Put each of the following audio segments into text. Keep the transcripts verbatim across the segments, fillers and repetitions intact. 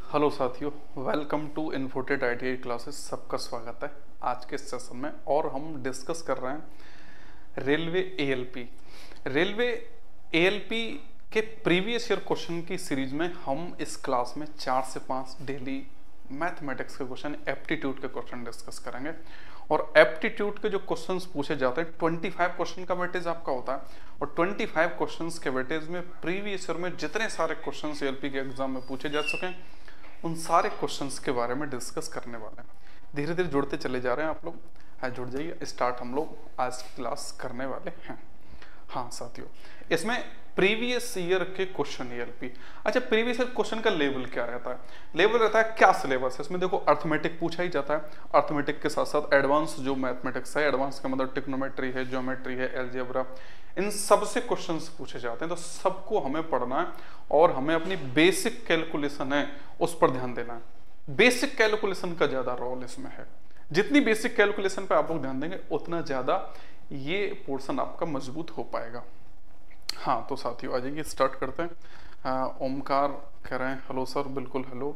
Hello साथियों, welcome to Infotech I T I classes. सबका स्वागत है आज के सेशन में। और हम डिस्कस कर रहे हैं railway A L P. Railway A L P के प्रीवियस ईयर क्वेश्चन की सीरीज में हम इस क्लास में चार से पाँच डेली मैथमेटिक्स के क्वेश्चन, एप्टीट्यूड के क्वेश्चन डिस्कस करेंगे। और एप्टीट्यूड के जो क्वेश्चंस पूछे जाते हैं, पच्चीस क्वेश्चन का वेटेज आपका होता है। और पच्चीस क्वेश्चंस के वेटेज में प्रीवियस ईयर में जितने सारे क्वेश्चंस ए एल पी के एग्जाम में पूछे जा सकें, उन सारे क्वेश्चंस के बारे में डिस्कस करने वाले हैं। धीरे धीरे जुड़ते चले जा रहे हैं आप लोग। हाँ, जुड़ जाइए। स्टार्ट हम लोग आज क्लास करने वाले हैं। हाँ साथियों, इसमें प्रीवियस ईयर के क्वेश्चन ए एल पी। अच्छा, प्रीवियस ईयर क्वेश्चन का लेवल क्या रहता है? लेवल रहता है क्या सिलेबस है इसमें। देखो, अर्थमेटिक पूछा ही जाता है। अर्थमेटिक के साथ साथ एडवांस जो मैथमेटिक्स है, एडवांस का मतलब टिक्नोमेट्री है, ज्योमेट्री है, एलजेब्रा, इन सबसे क्वेश्चंस पूछे जाते हैं। तो सबको हमें पढ़ना है और हमें अपनी बेसिक कैलकुलेशन है उस पर ध्यान देना है। बेसिक कैलकुलेशन का ज्यादा रोल इसमें है। जितनी बेसिक कैलकुलेशन पे आप लोग ध्यान देंगे, उतना ज्यादा ये पोर्शन आपका मजबूत हो पाएगा। हाँ तो साथियों, आ जाइए, स्टार्ट करते हैं। ओमकार कह रहे हैं हेलो सर। बिल्कुल हेलो।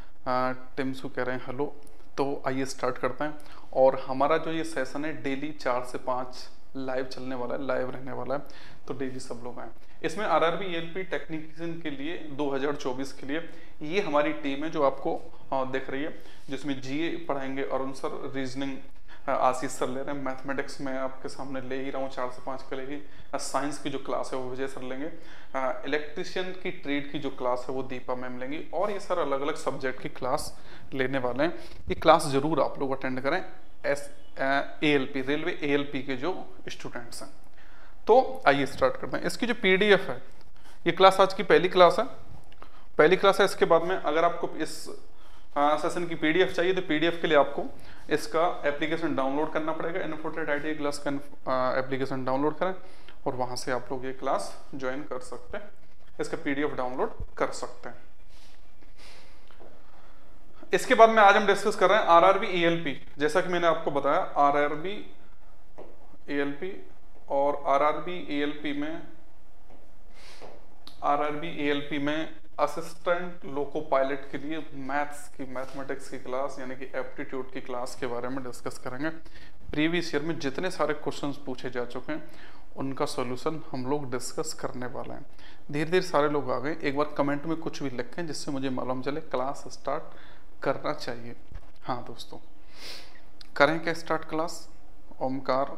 टिम्सू कह रहे हैं हेलो। तो आइए स्टार्ट करते हैं। और हमारा जो ये सेशन है डेली चार से पाँच लाइव चलने वाला है, लाइव रहने वाला है। तो डेली सब लोग आए। इसमें R R B A L P technician के लिए दो हज़ार चौबीस के लिए ये हमारी टीम है जो आपको दिख रही है, जिसमें जी ए पढ़ाएंगे Arun sir, reasoning Ashish sir ले रहे हैं, मैथमेटिक्स में आपके सामने ले ही रहा हूँ, चार से पाँच के लेगी। साइंस की जो क्लास है वो विजय सर लेंगे। इलेक्ट्रिशियन की ट्रेड की जो क्लास है वो दीपा मैम लेंगी। और ये सर अलग अलग सब्जेक्ट की क्लास लेने वाले हैं। ये क्लास जरूर आप लोग अटेंड करें, S A L P, railway A L P के जो स्टूडेंट्स हैं। तो आइए स्टार्ट करते हैं। इसकी जो पी डी एफ है, ये क्लास आज की पहली क्लास है। पहली क्लास है। इसके बाद में अगर आपको इस सेशन की पी डी एफ चाहिए तो पी डी एफ के लिए आपको इसका एप्लीकेशन डाउनलोड करना पड़ेगा। Infotech I T I class का एप्लीकेशन डाउनलोड करें और वहां से आप लोग ये क्लास ज्वाइन कर सकते हैं। इसका पी डी एफ डाउनलोड कर सकते हैं। इसके बाद में आज हम डिस्कस कर रहे हैं R R B A L P. जैसा कि मैंने आपको बताया, R R B A L P और R R B A L P में R R B A L P में असिस्टेंट लोको पायलट के लिए मैथ्स की, मैथमेटिक्स की क्लास यानी कि एप्टीट्यूड की क्लास के बारे में डिस्कस करेंगे। प्रीवियस ईयर में जितने सारे क्वेश्चंस पूछे जा चुके हैं, उनका सॉल्यूशन हम लोग डिस्कस करने वाले हैं। धीरे धीरे सारे लोग आ गए। एक बार कमेंट में कुछ भी लिखें जिससे मुझे मालूम चले क्लास स्टार्ट करना चाहिए। हाँ दोस्तों, करें क्या स्टार्ट क्लास? ओमकार,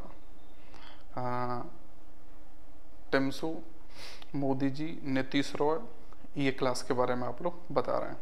टिम्सू, मोदी जी, नीतीश रॉय, ये क्लास के बारे में आप लोग बता रहे हैं।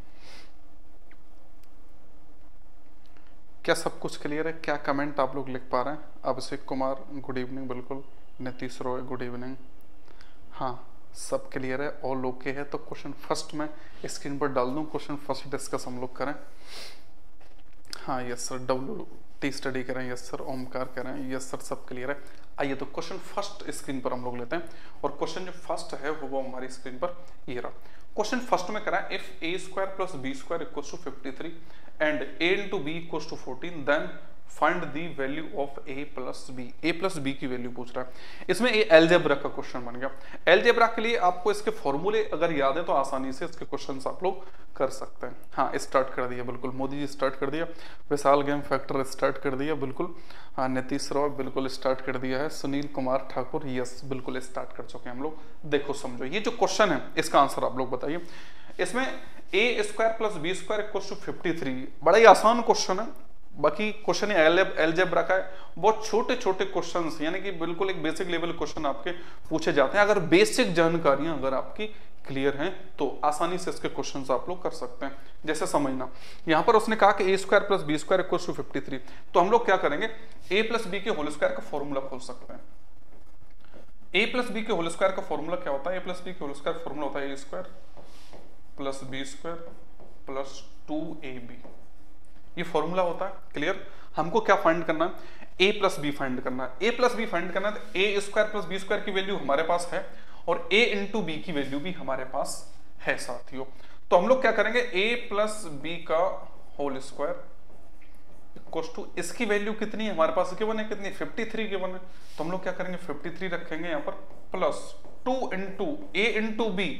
क्या सब कुछ क्लियर है? क्या कमेंट आप लोग लिख पा रहे हैं? Abhishek Kumar good evening. बिल्कुल। Nitish Roy good evening. हाँ, सब क्लियर है, ऑल ओके है। तो क्वेश्चन फर्स्ट में स्क्रीन पर डाल दूं। क्वेश्चन फर्स्ट डिस्कस हम लोग करें। हाँ yes sir. W T study करें। Yes sir. ओमकार करें। यस सर, सब क्लियर है। आइए तो क्वेश्चन फर्स्ट स्क्रीन पर हम लोग लेते हैं। और क्वेश्चन जो फर्स्ट है वो वो हमारी स्क्रीन पर ये रहा। क्वेश्चन फर्स्ट में करा है, if a square plus B square equals to fifty three and a into b equals to fourteen, then find the value of a plus B. A plus b की value पूछ रहा है। इसमें ये algebra का क्वेश्चन बन गया। Algebra के लिए आपको इसके फॉर्मूले अगर याद है तो आसानी से इसके क्वेश्चंस आप लोग कर सकते हैं। हाँ, स्टार्ट कर दिया। बिल्कुल, मोदी जी स्टार्ट कर दिया। विशाल गेम फैक्टर स्टार्ट कर दिया। बिल्कुल। हाँ, नीतीश रॉय बिल्कुल स्टार्ट कर दिया है। सुनील कुमार ठाकुर यस बिल्कुल स्टार्ट कर चुके हैं हम लोग। देखो समझो, ये जो क्वेश्चन है इसका आंसर आप लोग बताइए। इसमें a square plus B square equals to fifty three, बड़ा ही आसान क्वेश्चन है। बाकी क्वेश्चन एलजेब्रा का है, बहुत छोटे छोटे क्वेश्चंस, यानी कि बिल्कुल एक बेसिक लेवल क्वेश्चन आपके पूछे जाते हैं। अगर बेसिक जानकारियां अगर आपकी क्लियर हैं तो आसानी से इसके क्वेश्चंस आप लोग कर सकते हैं। जैसे समझना, यहां पर उसने कहा कि a square plus B square equals to fifty three, तो हम लोग क्या करेंगे, ए प्लस बी के होल स्क्वायर का फॉर्मूला खोल सकते हैं। ए प्लस बी के होल स्क्वायर का फॉर्मूला क्या होता है? ए प्लस बी के होल स्क्वायर फॉर्मूला होता है a square plus B square plus two A B. ये फॉर्मूला होता है। क्लियर? हमको क्या फाइंड करना है? ए प्लस बी फाइंड करना है। ए प्लस बी फाइंड करना है तो ए स्क्वायर प्लस बी स्क्वायर की वैल्यू हमारे पास है और ए इंटू बी की वैल्यू भी हमारे पास है साथियों। तो हम लोग क्या करेंगे, ए प्लस बी का होल स्क्वायर इक्वल्स टू, इसकी वैल्यू कितनी है हमारे पास गिवन है, कितनी? फिफ्टी थ्री गिवन है। तो हम लोग क्या करेंगे, फिफ्टी थ्री रखेंगे यहाँ पर plus two into A into B.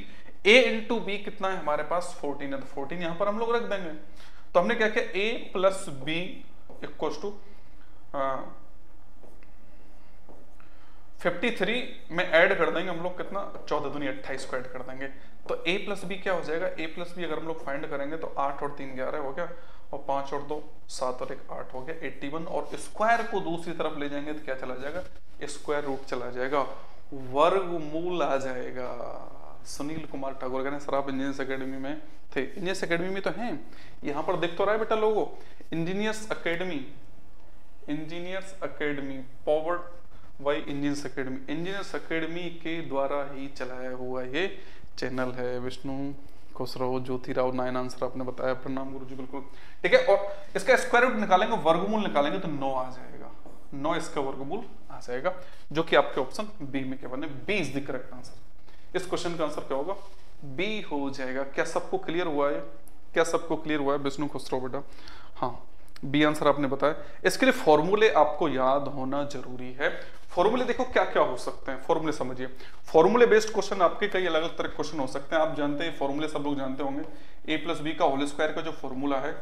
A into B कितना है हमारे पास फोर्टीन है, तो फोर्टीन यहां पर हम लोग रख देंगे। तो हमने क्या किया, A plus B equal to fifty three में ऐड कर देंगे हम लोग कितना, चौदह दूनी अट्ठाईस को ऐड कर देंगे। तो a प्लस बी क्या हो जाएगा, a प्लस बी अगर हम लोग फाइंड करेंगे तो आठ और तीन ग्यारह हो गया, और पांच और दो सात और एक आठ हो गया इक्यासी, और स्क्वायर को दूसरी तरफ ले जाएंगे तो क्या चला जाएगा, स्क्वायर रूट चला जाएगा, वर्गमूल आ जाएगा। सुनील कुमार ठाकुर कहने सर आप इंजीनियर्स अकेडमी में थे, इंजीनियर्स अकेडमी में तो हैं, यहाँ पर दिख तो रहा है बेटा लोगो, Engineers Academy, Engineers Academy powered by Engineers Academy, Engineers Academy के द्वारा ही चलाया हुआ ये चैनल है। विष्णु खुसरो, ज्योति राव, नाइन आंसर आपने बताया, प्रणाम गुरुजी, बिल्कुल ठीक है। और इसका स्क्वायर रूट निकालेंगे, वर्गमूल निकालेंगे तो नौ आ जाएगा, नौ इसका वर्गमूल आ जाएगा, जो कि आपके ऑप्शन बी में क्या बने, B is the correct answer. इस क्वेश्चन का आंसर क्या होगा, बी हो जाएगा। क्या सबको क्लियर हुआ है, क्या सबको क्लियर हुआ है विष्णु खुसरो बेटा, हाँ बी आंसर आपने बताया। इसके लिए फॉर्मूले आपको याद होना जरूरी है। फॉर्मूले देखो क्या क्या हो सकते हैं, फॉर्मूले समझिए। फॉर्मूले बेस्ड क्वेश्चन आपके कई अलग अलग तरह के क्वेश्चन हो सकते हैं, आप जानते हैं फॉर्मूले सब लोग जानते होंगे। ए प्लस बी का होल स्क्वायर का जो फॉर्मूला है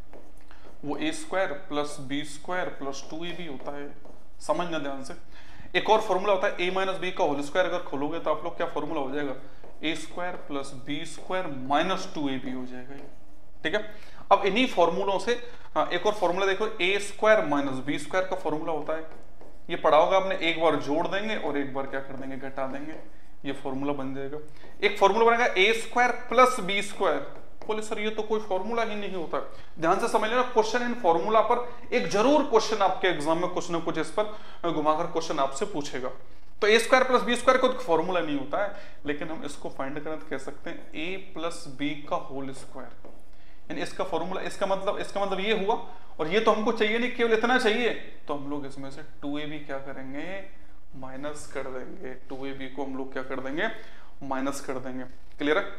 वो A square plus B square plus two A B होता है, समझना ध्यान से। एक और फॉर्मूला होता है ए माइनस बी का होल स्क्वायर, अगर खोलोगे तो आप लोग क्या फॉर्मूला हो जाएगा, A square plus B square minus two A B हो जाएगा, ठीक है। अब इन्हीं फॉर्मूलों से हाँ, एक और फॉर्मूला देखो, A square minus B square का फॉर्मूला होता है, ये पढ़ा होगा आपने, एक बार जोड़ देंगे और एक बार क्या कर देंगे, घटा देंगे, ये फॉर्मूला बन जाएगा। एक फॉर्मूला बनेगा A square plus B square, बोले सर ये तो कोई फॉर्मूला ही नहीं होता। ध्यान से समझ लेना, क्वेश्चन इन फॉर्मूला पर एक जरूर क्वेश्चन आपके एग्जाम में कुछ ना कुछ इस पर घुमाकर क्वेश्चन आपसे पूछेगा। तो ए स्क्वायर प्लस बी स्क्वायर को तो फॉर्मूला नहीं होता है, लेकिन हम इसको फाइंड करें तो कह सकते हैं ए प्लस बी का होल स्क्वायर, यानी इसका फॉर्मूला, इसका मतलब इसका मतलब ये हुआ, और ये तो हमको चाहिए नहीं, केवल इतना चाहिए, तो हम लोग इसमें से टू ए बी क्या करेंगे, माइनस कर देंगे, टू ए बी को हम लोग क्या कर देंगे, माइनस कर देंगे, क्लियर है।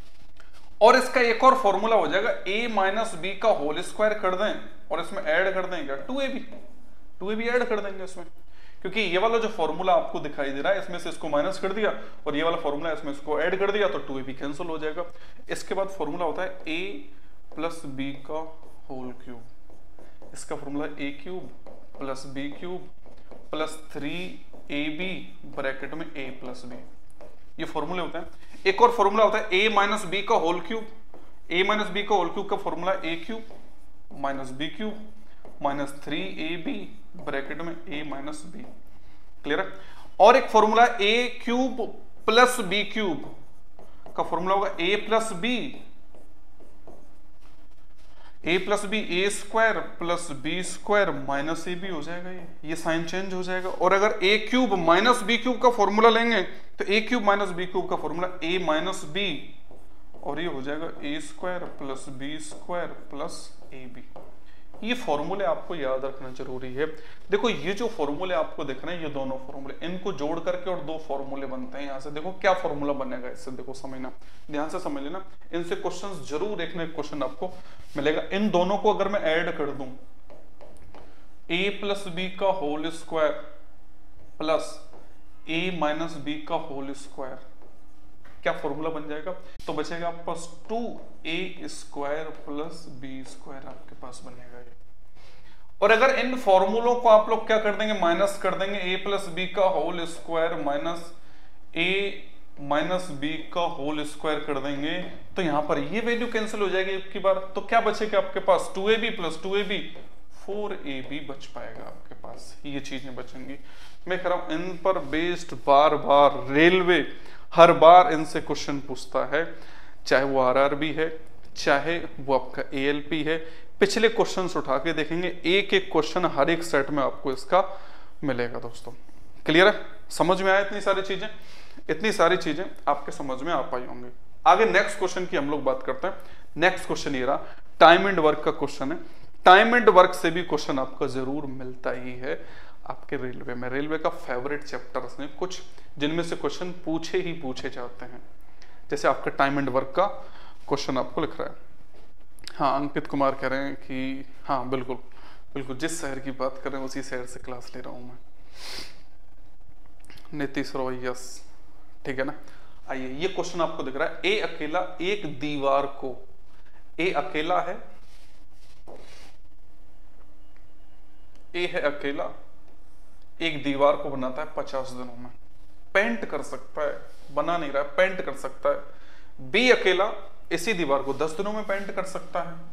और इसका एक और फॉर्मूला हो जाएगा, ए माइनस बी का होल स्क्वायर कर दें और इसमें ऐड कर दें क्या, टू ए बी, टू ए बी ऐड कर देंगे इसमें, क्योंकि ये वाला जो फॉर्मूला आपको दिखाई दे रहा है इसमें से इसको माइनस कर दिया, और ये वाला फॉर्मूला इसमें इसको ऐड कर दिया, तो टू ए बी कैंसिल हो जाएगा। इसके बाद फॉर्मूला होता है ए प्लस बी का होल क्यूब, इसका formula A cube plus B cube plus three A B bracket में ए प्लस बी, ये फॉर्मूले होते हैं। एक और फॉर्मूला होता है ए माइनस बी का whole cube, A minus B का होल क्यूब का formula A cube minus B cube minus three A B bracket में ए माइनस बी, क्लियर है। और एक formula A cube plus B cube का formula होगा A plus B, A plus B A square plus B square minus A B हो जाएगा, ये ये साइन चेंज हो जाएगा। और अगर A cube minus B cube का फॉर्मूला लेंगे तो A cube minus B cube का फॉर्मूला ए माइनस बी, और ये हो जाएगा A square plus B square plus A B. ये फॉर्मूले आपको याद रखना जरूरी है। देखो ये जो फॉर्मूले आपको दिख रहे हैं, ये दोनों फॉर्मूले, इनको जोड़ करके और दो फॉर्मूले बनते हैं। यहाँ से देखो क्या फॉर्मूला बनेगा, इससे देखो समझना, ध्यान से समझ लेना, इनसे क्वेश्चंस जरूर एक ना एक क्वेश्चन आपको मिलेगा। इन दोनों को अगर मैं ऐड कर दूं, ए प्लस बी का whole square plus A minus B का होल स्क्वायर, क्या फॉर्मूला बन जाएगा, तो बचेगा आपके पास two A square plus B square आपके पास बनेगा ये। और अगर इन फॉर्मूलों को आप लोग क्या कर देंगे, माइनस कर देंगे, ए प्लस बी का whole square minus A minus B का होल स्क्वायर कर देंगे, तो यहां पर ये वैल्यू कैंसिल हो जाएगी एक की बार, तो क्या बचेगा आपके पास, two A B plus two A B, four A B बच पाएगा आपके पास, ये चीजें बचेंगी। मैं कह रहा हूं इन पर बेस्ड बार बार रेलवे हर बार इनसे क्वेश्चन पूछता है, चाहे वो आरआरबी है, चाहे वो आपका एएलपी है। पिछले क्वेश्चंस उठा के देखेंगे, एक एक क्वेश्चन हर एक सेट में आपको इसका मिलेगा दोस्तों, क्लियर है, समझ में आया, इतनी सारी चीजें, इतनी सारी चीजें आपके समझ में आ पाई होंगी। आगे नेक्स्ट क्वेश्चन की हम लोग बात करते हैं। नेक्स्ट क्वेश्चन ये रहा, टाइम एंड वर्क का क्वेश्चन है। टाइम एंड वर्क से भी क्वेश्चन आपको जरूर मिलता ही है आपके रेलवे में। रेलवे का फेवरेट चैप्टर्स ने कुछ जिनमें से क्वेश्चन पूछे ही पूछे जाते हैं, जैसे आपका टाइम एंड वर्क का क्वेश्चन आपको लिख रहा है। हाँ, अंकित कुमार कह रहे हैं कि हाँ बिल्कुल बिल्कुल, जिस शहर की बात कर रहे हैं उसी शहर से क्लास ले रहा हूं मैं। नीतीश रॉय, यस, ठीक है ना। आइए ये क्वेश्चन आपको दिख रहा है, ए अकेला एक दीवार को, ए अकेला है, ए है अकेला, एक दीवार को बनाता है पचास दिनों में, पेंट कर सकता है, बना नहीं रहा है, पेंट कर सकता है। बी अकेला इसी दीवार को दस दिनों में पेंट कर सकता है,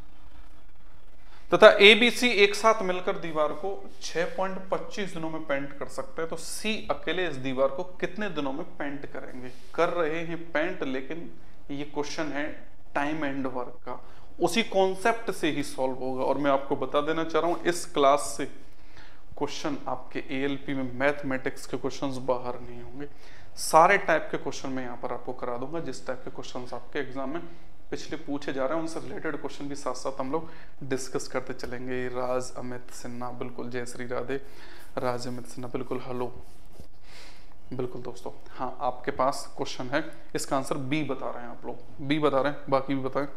तथा ए बी सी एक साथ मिलकर दीवार को छह पॉइंट पच्चीस दिनों में पेंट कर सकते हैं, तो सी अकेले इस दीवार को कितने दिनों में पेंट करेंगे? कर रहे हैं पेंट, लेकिन ये क्वेश्चन है टाइम एंड वर्क का, उसी कॉन्सेप्ट से ही सॉल्व होगा। और मैं आपको बता देना चाह रहा हूं इस क्लास से क्वेश्चन आपके ए एल पी में मैथमेटिक्स के क्वेश्चंस बाहर नहीं होंगे, सारे टाइप के क्वेश्चन मैं यहाँ पर आपको करा दूंगा। जिस टाइप के क्वेश्चंस आपके एग्जाम में पिछले पूछे जा रहे हैं उनसे रिलेटेड क्वेश्चन भी साथ साथ हम लोग डिस्कस करते चलेंगे। राज अमित सिन्हा, बिल्कुल, जय श्री राधे। राज अमित सिन्हा, बिल्कुल, हेलो, बिल्कुल दोस्तों। हाँ, आपके पास क्वेश्चन है, इसका आंसर बी बता रहे हैं आप लोग, बी बता रहे हैं, बाकी भी बताएं।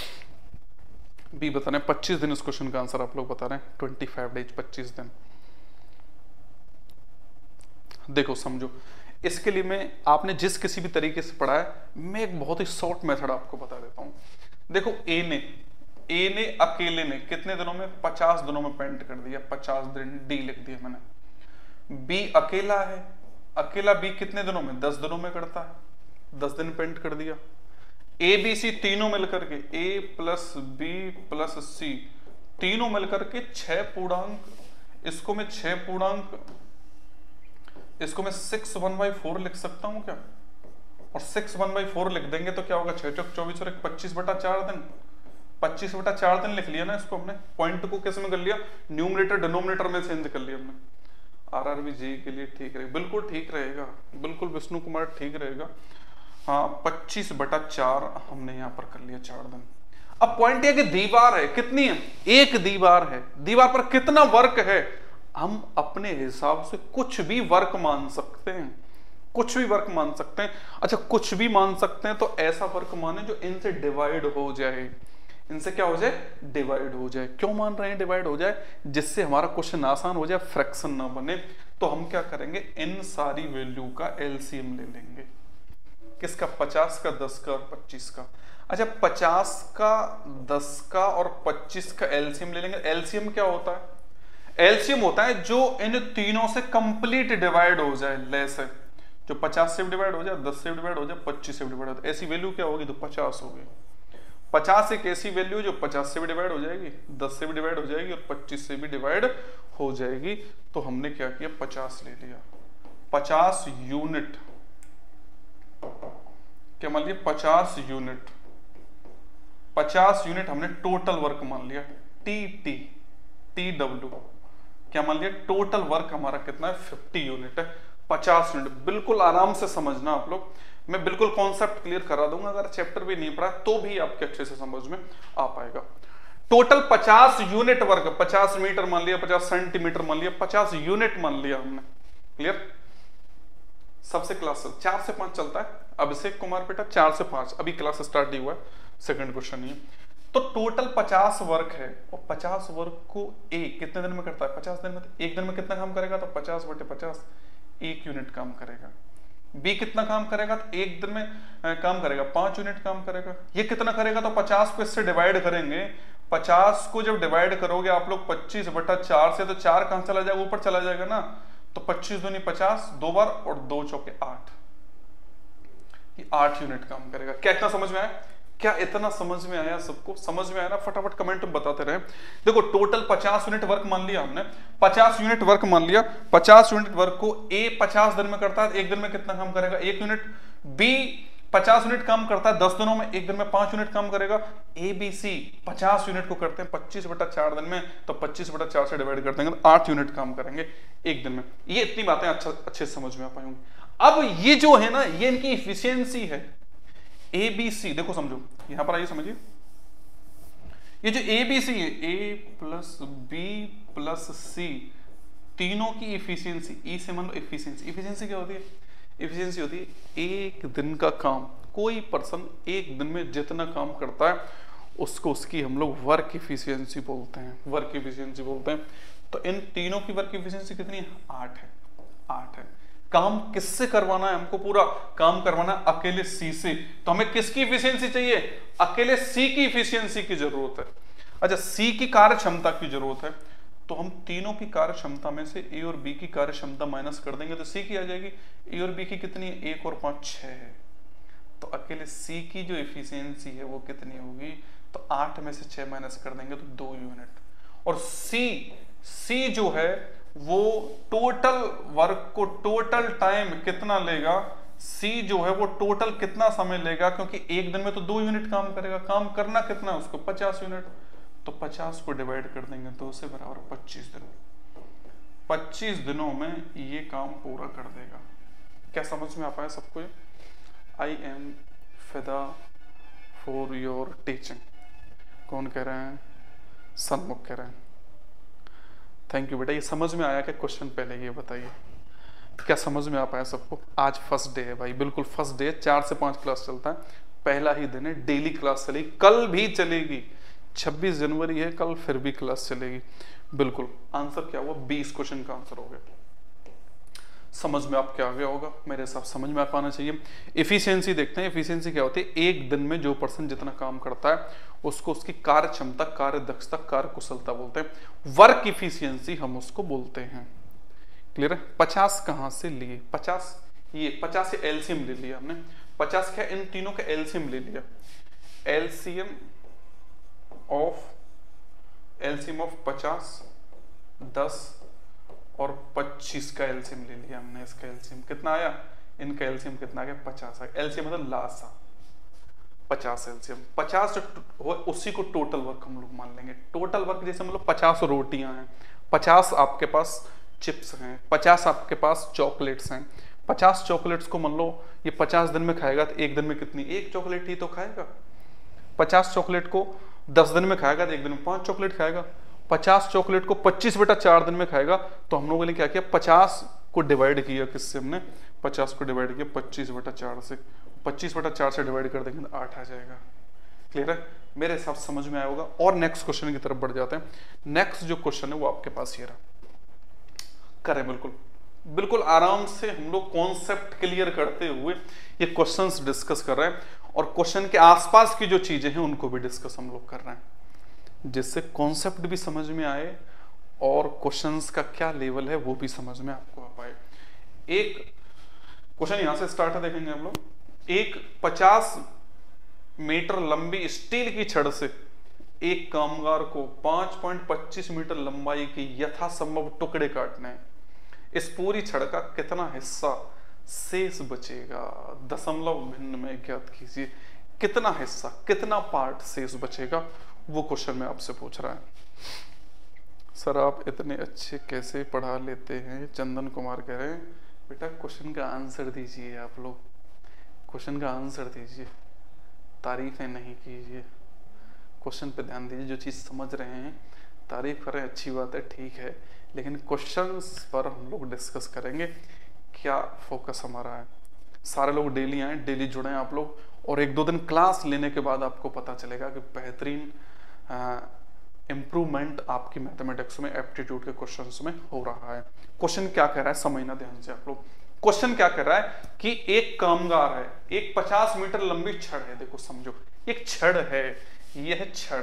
बी बता रहे हैं, पच्चीस दिन इस क्वेश्चन का आंसर आप लोग बता रहे हैं, ट्वेंटी फाइव डेज, पच्चीस दिन। देखो समझो, इसके लिए मैं, आपने जिस किसी भी तरीके से पढ़ा है, मैं एक बहुत ही शॉर्ट मेथड आपको बता देता हूं। देखो, ए ने ए ने अकेले ने कितने दिनों में? पचास दिनों में पेंट कर दिया, पचास दिन, डी लिख दिया मैंने। बी अकेला है, अकेला बी कितने दिनों में? दस दिनों में करता है, दस दिन पेंट कर दिया। ए बी सी तीनों मिलकर के, A plus B plus C, तीनों मिलकर के छह पूर्णांक, इसको मैं छह पूर्णांक, इसको मैं सिक्स वन बाई फोर लिख सकता हूं क्या? और सिक्स वन बाई फोर लिख देंगे तो क्या होगा? छह चौक चौबीस और एक पच्चीस बटा चार दिन, पच्चीस बटा चार दिन लिख लिया ना इसको हमने। पॉइंट को कैसे में कर लिया? न्यूमरेटर डिनोमिनेटर में चेंज कर लिया हमने। आरआरबी जी के लिए ठीक रहेगा, बिल्कुल ठीक रहेगा, बिल्कुल विष्णु कुमार ठीक रहेगा। हाँ, पच्चीस बटा चार हमने यहाँ पर कर लिया, चार दिन। अब पॉइंट ये कि दीवार है, कितनी है? एक दीवार है, दीवार पर कितना वर्क है? हम अपने हिसाब से कुछ भी वर्क मान सकते हैं, कुछ भी वर्क मान सकते हैं। अच्छा, कुछ भी मान सकते हैं तो ऐसा वर्क माने जो इनसे डिवाइड हो जाए, इनसे क्या हो जाए? डिवाइड हो जाए। क्यों मान रहे हैं डिवाइड हो जाए? जिससे हमारा क्वेश्चन आसान हो जाए, फ्रैक्शन ना बने। तो हम क्या करेंगे? इन सारी वैल्यू का एलसीएम ले लेंगे। किसका? पचास का, दस का और पच्चीस का। अच्छा, पचास का, दस का और पच्चीस का एलसीएम ले लेंगे। एलसीएम क्या होता है? एलसीएम होता है जो इन तीनों से कंप्लीट डिवाइड हो जाए, लेस है, जो पचास से भी डिवाइड हो जाए, दस से भी डिवाइड हो जाए, पच्चीस से भी डिवाइड हो जाए। ऐसी वैल्यू क्या होगी? तो पचास होगी। पचास एक ऐसी वैल्यू जो पचास से भी डिवाइड हो जाएगी, दस से भी डिवाइड हो जाएगी और पच्चीस से भी डिवाइड हो जाएगी। तो हमने क्या किया? पचास ले लिया। पचास यूनिट, क्या मान लिया? पचास यूनिट, पचास यूनिट हमने टोटल वर्क मान लिया, टी टी टी डब्ल्यू, क्या मान लिया? टोटल वर्क हमारा कितना है? पचास यूनिट है, पचास यूनिट। बिल्कुल आराम से समझना आप लोग, मैं बिल्कुल कॉन्सेप्ट क्लियर करा दूंगा, अगर चैप्टर भी नहीं पढ़ा तो भी आपके अच्छे से समझ में आ पाएगा। टोटल पचास यूनिट वर्क, पचास मीटर मान लिया, पचास सेंटीमीटर मान लिया, पचास यूनिट मान लिया हमने। क्लियर? सबसे क्लास चार से पांच चलता है। अभिषेक कुमार बेटा, चार से पांच अभी क्लास स्टार्ट ही हुआ है, सेकंड क्वेश्चन ही है। तो टोटल पचास वर्क है और पचास वर्क को ए कितने दिन में करता है? पचास दिन में। तो एक दिन में कितना काम करेगा? तो पचास बटे पचास, एक यूनिट काम करेगा। बी कितना काम करेगा? तो एक दिन में काम करेगा, पांच यूनिट काम करेगा। ये कितना करेगा? तो पचास को इससे डिवाइड करेंगे, पचास को जब डिवाइड करोगे आप लोग पच्चीस बटा चार से, तो चार कहां चला जाएगा? ऊपर चला जाएगा ना। तो पच्चीस दूनी पचास, दो बार, और दो चौके आठ, ये आठ यूनिट काम करेगा। क्या इतना समझ में आया? क्या इतना समझ में आया? सबको समझ में आया ना? फटाफट कमेंट में बताते रहे। देखो, टोटल पचास यूनिट वर्क मान लिया हमने, पचास यूनिट वर्क मान लिया। पचास यूनिट वर्क को ए पचास दिन में करता है, एक दिन में कितना काम करेगा? एक यूनिट। बी पचास यूनिट काम करता है दस दिनों में, एक दिन में पांच यूनिट काम करेगा। ए बी सी पचास यूनिट को करते हैं पच्चीस बटा चार दिन में, तो पच्चीस बटा चार से डिवाइड कर देंगे तो आठ यूनिट काम करेंगे एक दिन में। ये इतनी बातें अच्छा अच्छे समझ में आ पाएंगी। अब ये जो है ना, ये इनकी इफिशियंसी है। ए बी सी, देखो समझो, यहां पर आइए समझिए, ये जो ए बी सी है, ए प्लस बी प्लस सी, तीनों की इफिशियंसी, ई से मान लो इफिशियंसी। इफिशियंसी क्या होती है? इफिशियंसी होती है एक दिन का काम। कोई पर्सन एक दिन में जितना काम करता है उसको, उसकी हम लोग वर्क इफिशियंसी बोलते हैं, वर्क इफिशियंसी बोलते हैं। तो इन तीनों की वर्क इफिशियंसी कितनी है? आठ है, आठ है। काम किससे करवाना है? हमको पूरा काम करवाना है अकेले सी से। तो हमें किसकी इफिशियंसी चाहिए? अकेले सी की इफिशियंसी की जरूरत है। अच्छा, सी की कार्य क्षमता की जरूरत है, तो हम तीनों की कार्य क्षमता में से ए और बी की कार्य क्षमता माइनस कर देंगे तो सी की आ जाएगी। ए और बी की कितनी है? एक और पांच छह है। तो अकेले सी की जो इफिशियंसी है वो कितनी होगी? तो आठ में से छह माइनस कर देंगे तो दो यूनिट। और सी सी जो है वो टोटल वर्क को, टोटल टाइम कितना लेगा? सी जो है वो टोटल कितना समय लेगा, क्योंकि एक दिन में तो दो यूनिट काम करेगा, काम करना कितना है उसको? पचास यूनिट। तो पचास को डिवाइड कर देंगे तो उसे बराबर पच्चीस दिन। पच्चीस दिनों में ये काम पूरा कर देगा। क्या समझ में आ पाया सबको? आई एम फिदा फॉर योर टीचिंग। कौन कह रहे हैं? सन्मुख कह रहे हैं। थैंक यू बेटा। ये समझ में आया क्या क्वेश्चन? पहले ये बताइए, क्या समझ में आ पाया सबको? आज फर्स्ट डे है भाई, बिल्कुल फर्स्ट डे है। चार से पांच क्लास चलता है, पहला ही दिन है। डेली क्लास चलेगी, कल भी चलेगी। छब्बीस जनवरी है, कल फिर भी क्लास चलेगी। बिल्कुल। आंसर क्या हुआ? बीस क्वेश्चन का आंसर हो गया। समझ में आप क्या आ गया होगा? मेरे हिसाब समझ में आ पाना चाहिए। इफिशियंसी देखते हैं। इफिशियंसी क्या होती है? एक दिन में जो पर्सन जितना काम करता है उसको उसकी कार्य क्षमता, कार्य दक्षता, कार्य कुशलता बोलते हैं। वर्क इफिशियंसी हम उसको बोलते हैं। क्लियर है? पचास कहां से लिए? पचास, ये पचास से एलसीएम ले लिया हमने। पचास क्या? इन तीनों का एलसीएम ले लिया। एलसीएम ऑफ एलसीएम ऑफ पचास, दस और पच्चीस का एलसीएम ले लिया हमने। इसका एलसीएम कितना आया? इनका एलसीएम कितना आ गया? पचास आया। एलसीएम मतलब लासा, पचास एलसीएम। पचास हो उसी को टोटल वर्क हम लोग मान लेंगे। टोटल वर्क जैसे मतलब पचास रोटियां हैं, पचास आपके पास चिप्स हैं, पचास आपके पास चॉकलेट्स हैं। पचास चॉकलेट्स को मान लो ये पचास दिन में खाएगा तो एक दिन में कितनी? एक चॉकलेट ही तो खाएगा। पचास चॉकलेट को दस दिन में खाएगा तो एक दिन में पांच चॉकलेट खाएगा। पचास चॉकलेट को पच्चीस बटा चार दिन में खाएगा। तो हम लोगों ने क्या किया? पचास को डिवाइड किया किससे? हमने पचास को डिवाइड किया पच्चीस बटा चार से। पच्चीस बटा चार से डिवाइड कर देंगे तो आठ आ जाएगा। क्लियर है? मेरे हिसाब से समझ में आया होगा। और नेक्स्ट क्वेश्चन की तरफ बढ़ जाते हैं। नेक्स्ट जो क्वेश्चन है वो आपके पास ये रहा। करें बिल्कुल बिल्कुल आराम से हम लोग कॉन्सेप्ट क्लियर करते हुए ये क्वेश्चंस डिस्कस कर रहे हैं, और क्वेश्चन के आसपास की जो चीजें हैं उनको भी डिस्कस हम लोग कर रहे हैं, जिससे कॉन्सेप्ट भी समझ में आए और क्वेश्चंस का क्या लेवल है वो भी समझ में आपको आ पाए। एक क्वेश्चन यहां से स्टार्ट है, देखेंगे हम लोग। एक पचास मीटर लंबी स्टील की छड़ से एक कामगार को पांच पॉइंट पच्चीस मीटर लंबाई के यथासंभव टुकड़े काटने हैं। इस पूरी छड़ का कितना हिस्सा शेष बचेगा? दशमलव भिन्न में ज्ञात कीजिए। कितना हिस्सा, कितना पार्ट शेष बचेगा, वो क्वेश्चन में आपसे पूछ रहा है। सर आप इतने अच्छे कैसे पढ़ा लेते हैं? चंदन कुमार कह रहे हैं। बेटा क्वेश्चन का आंसर दीजिए, आप लोग क्वेश्चन का आंसर दीजिए, तारीफें नहीं कीजिए। क्वेश्चन पे ध्यान दीजिए। जो चीज समझ रहे हैं तारीफ करें, अच्छी बात है, ठीक है, लेकिन क्वेश्चंस पर हम लोग डिस्कस करेंगे। क्या फोकस हमारा है? सारे लोग डेली आए, डेली जुड़े आप लोग, और एक दो दिन क्लास लेने के बाद आपको पता चलेगा कि बेहतरीन इम्प्रूवमेंट आपकी मैथमेटिक्स में, एप्टीट्यूड के क्वेश्चंस में हो रहा है। क्वेश्चन क्या कह रहा है समझना ध्यान से आप लोग। क्वेश्चन क्या कर रहा है कि एक कामगार है, एक पचास मीटर लंबी छड़ है। देखो समझो, एक छड़ है, ये है छड़,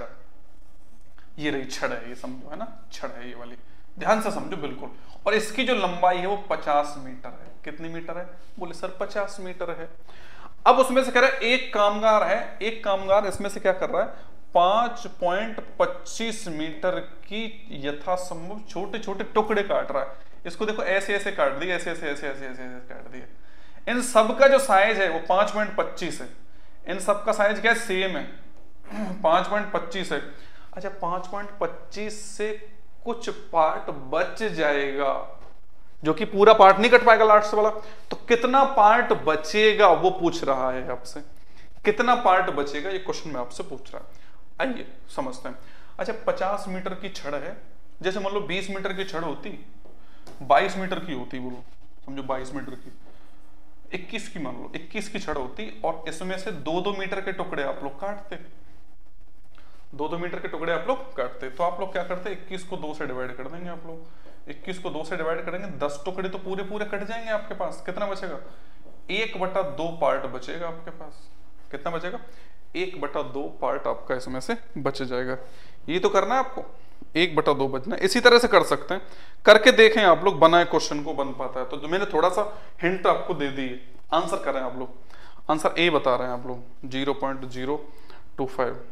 ये रही छड़ है, ये समझो है ना, छड़ है ये वाली, ध्यान से समझो बिल्कुल। और इसकी जो लंबाई है वो पचास मीटर है। कितनी मीटर है? बोले सर पचास मीटर है। अब उसमें से कह रहा है एक कामगार है, एक कामगार इसमें से क्या कर रहा है? पांच पॉइंट पच्चीस मीटर की यथासंभव छोटे छोटे टुकड़े काट रहा है। इसको देखो ऐसे ऐसे काट दिए, ऐसे ऐसे ऐसे ऐसे ऐसे ऐसे काट दिए। इन सब का जो साइज है वो पांच पॉइंट पच्चीस है। इन सब का साइज क्या है? सेम है, पांच पॉइंट पच्चीस है। अच्छा, पांच पॉइंट पच्चीस से कुछ पार्ट बच जाएगा, जो कि पूरा पार्ट नहीं कट पाएगा लास्ट वाला। तो कितना पार्ट बचेगा वो पूछ रहा है आपसे। कितना पार्ट बचेगा ये क्वेश्चन में आपसे पूछ रहा है। आइए समझते हैं। अच्छा, पचास मीटर की छड़ है, जैसे मान लो बीस मीटर की छड़ होती, बाईस मीटर की होती, बोलो समझो बाईस मीटर की, इक्कीस की मान लो, इक्कीस की छड़ होती, और इसमें से दो दो मीटर के टुकड़े आप लोग काटते, दो दो मीटर के टुकड़े आप लोग काटते। तो आप लोग क्या करते? इक्कीस को दो से डिवाइड कर देंगे आप लोग। इक्कीस को दो से डिवाइड करेंगे, दस टुकड़े तो पूरे पूरे कट जाएंगे आपके पास, कितना बचेगा, एक बटा दो पार्ट बचेगा आपके पास। कितना बचेगा, एक बटा दो पार्ट आपका इसमें से बच जाएगा। ये तो करना है आपको, एक बटा दो बचना। इसी तरह से कर सकते हैं, करके देखें आप लोग, बनाए क्वेश्चन को बन पाता है तो। जो मैंने थोड़ा सा हिंट आपको दे दी है, आंसर करें आप लोग। आंसर ए बता रहे हैं आप लोग, zero point zero two five.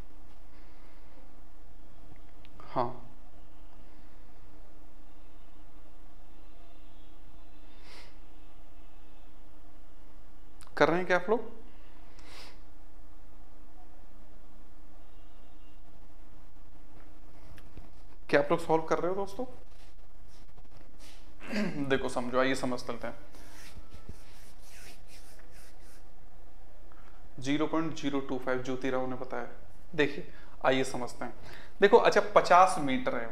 हाँ कर रहे हैं क्या आप लोग? क्या आप लोग सॉल्व कर रहे हो दोस्तों? देखो समझो, आइए समझ लेते हैं। Zero point zero two five Jyotirao ने बताया। देखिए आइए समझते हैं। देखो अच्छा, पचास मीटर है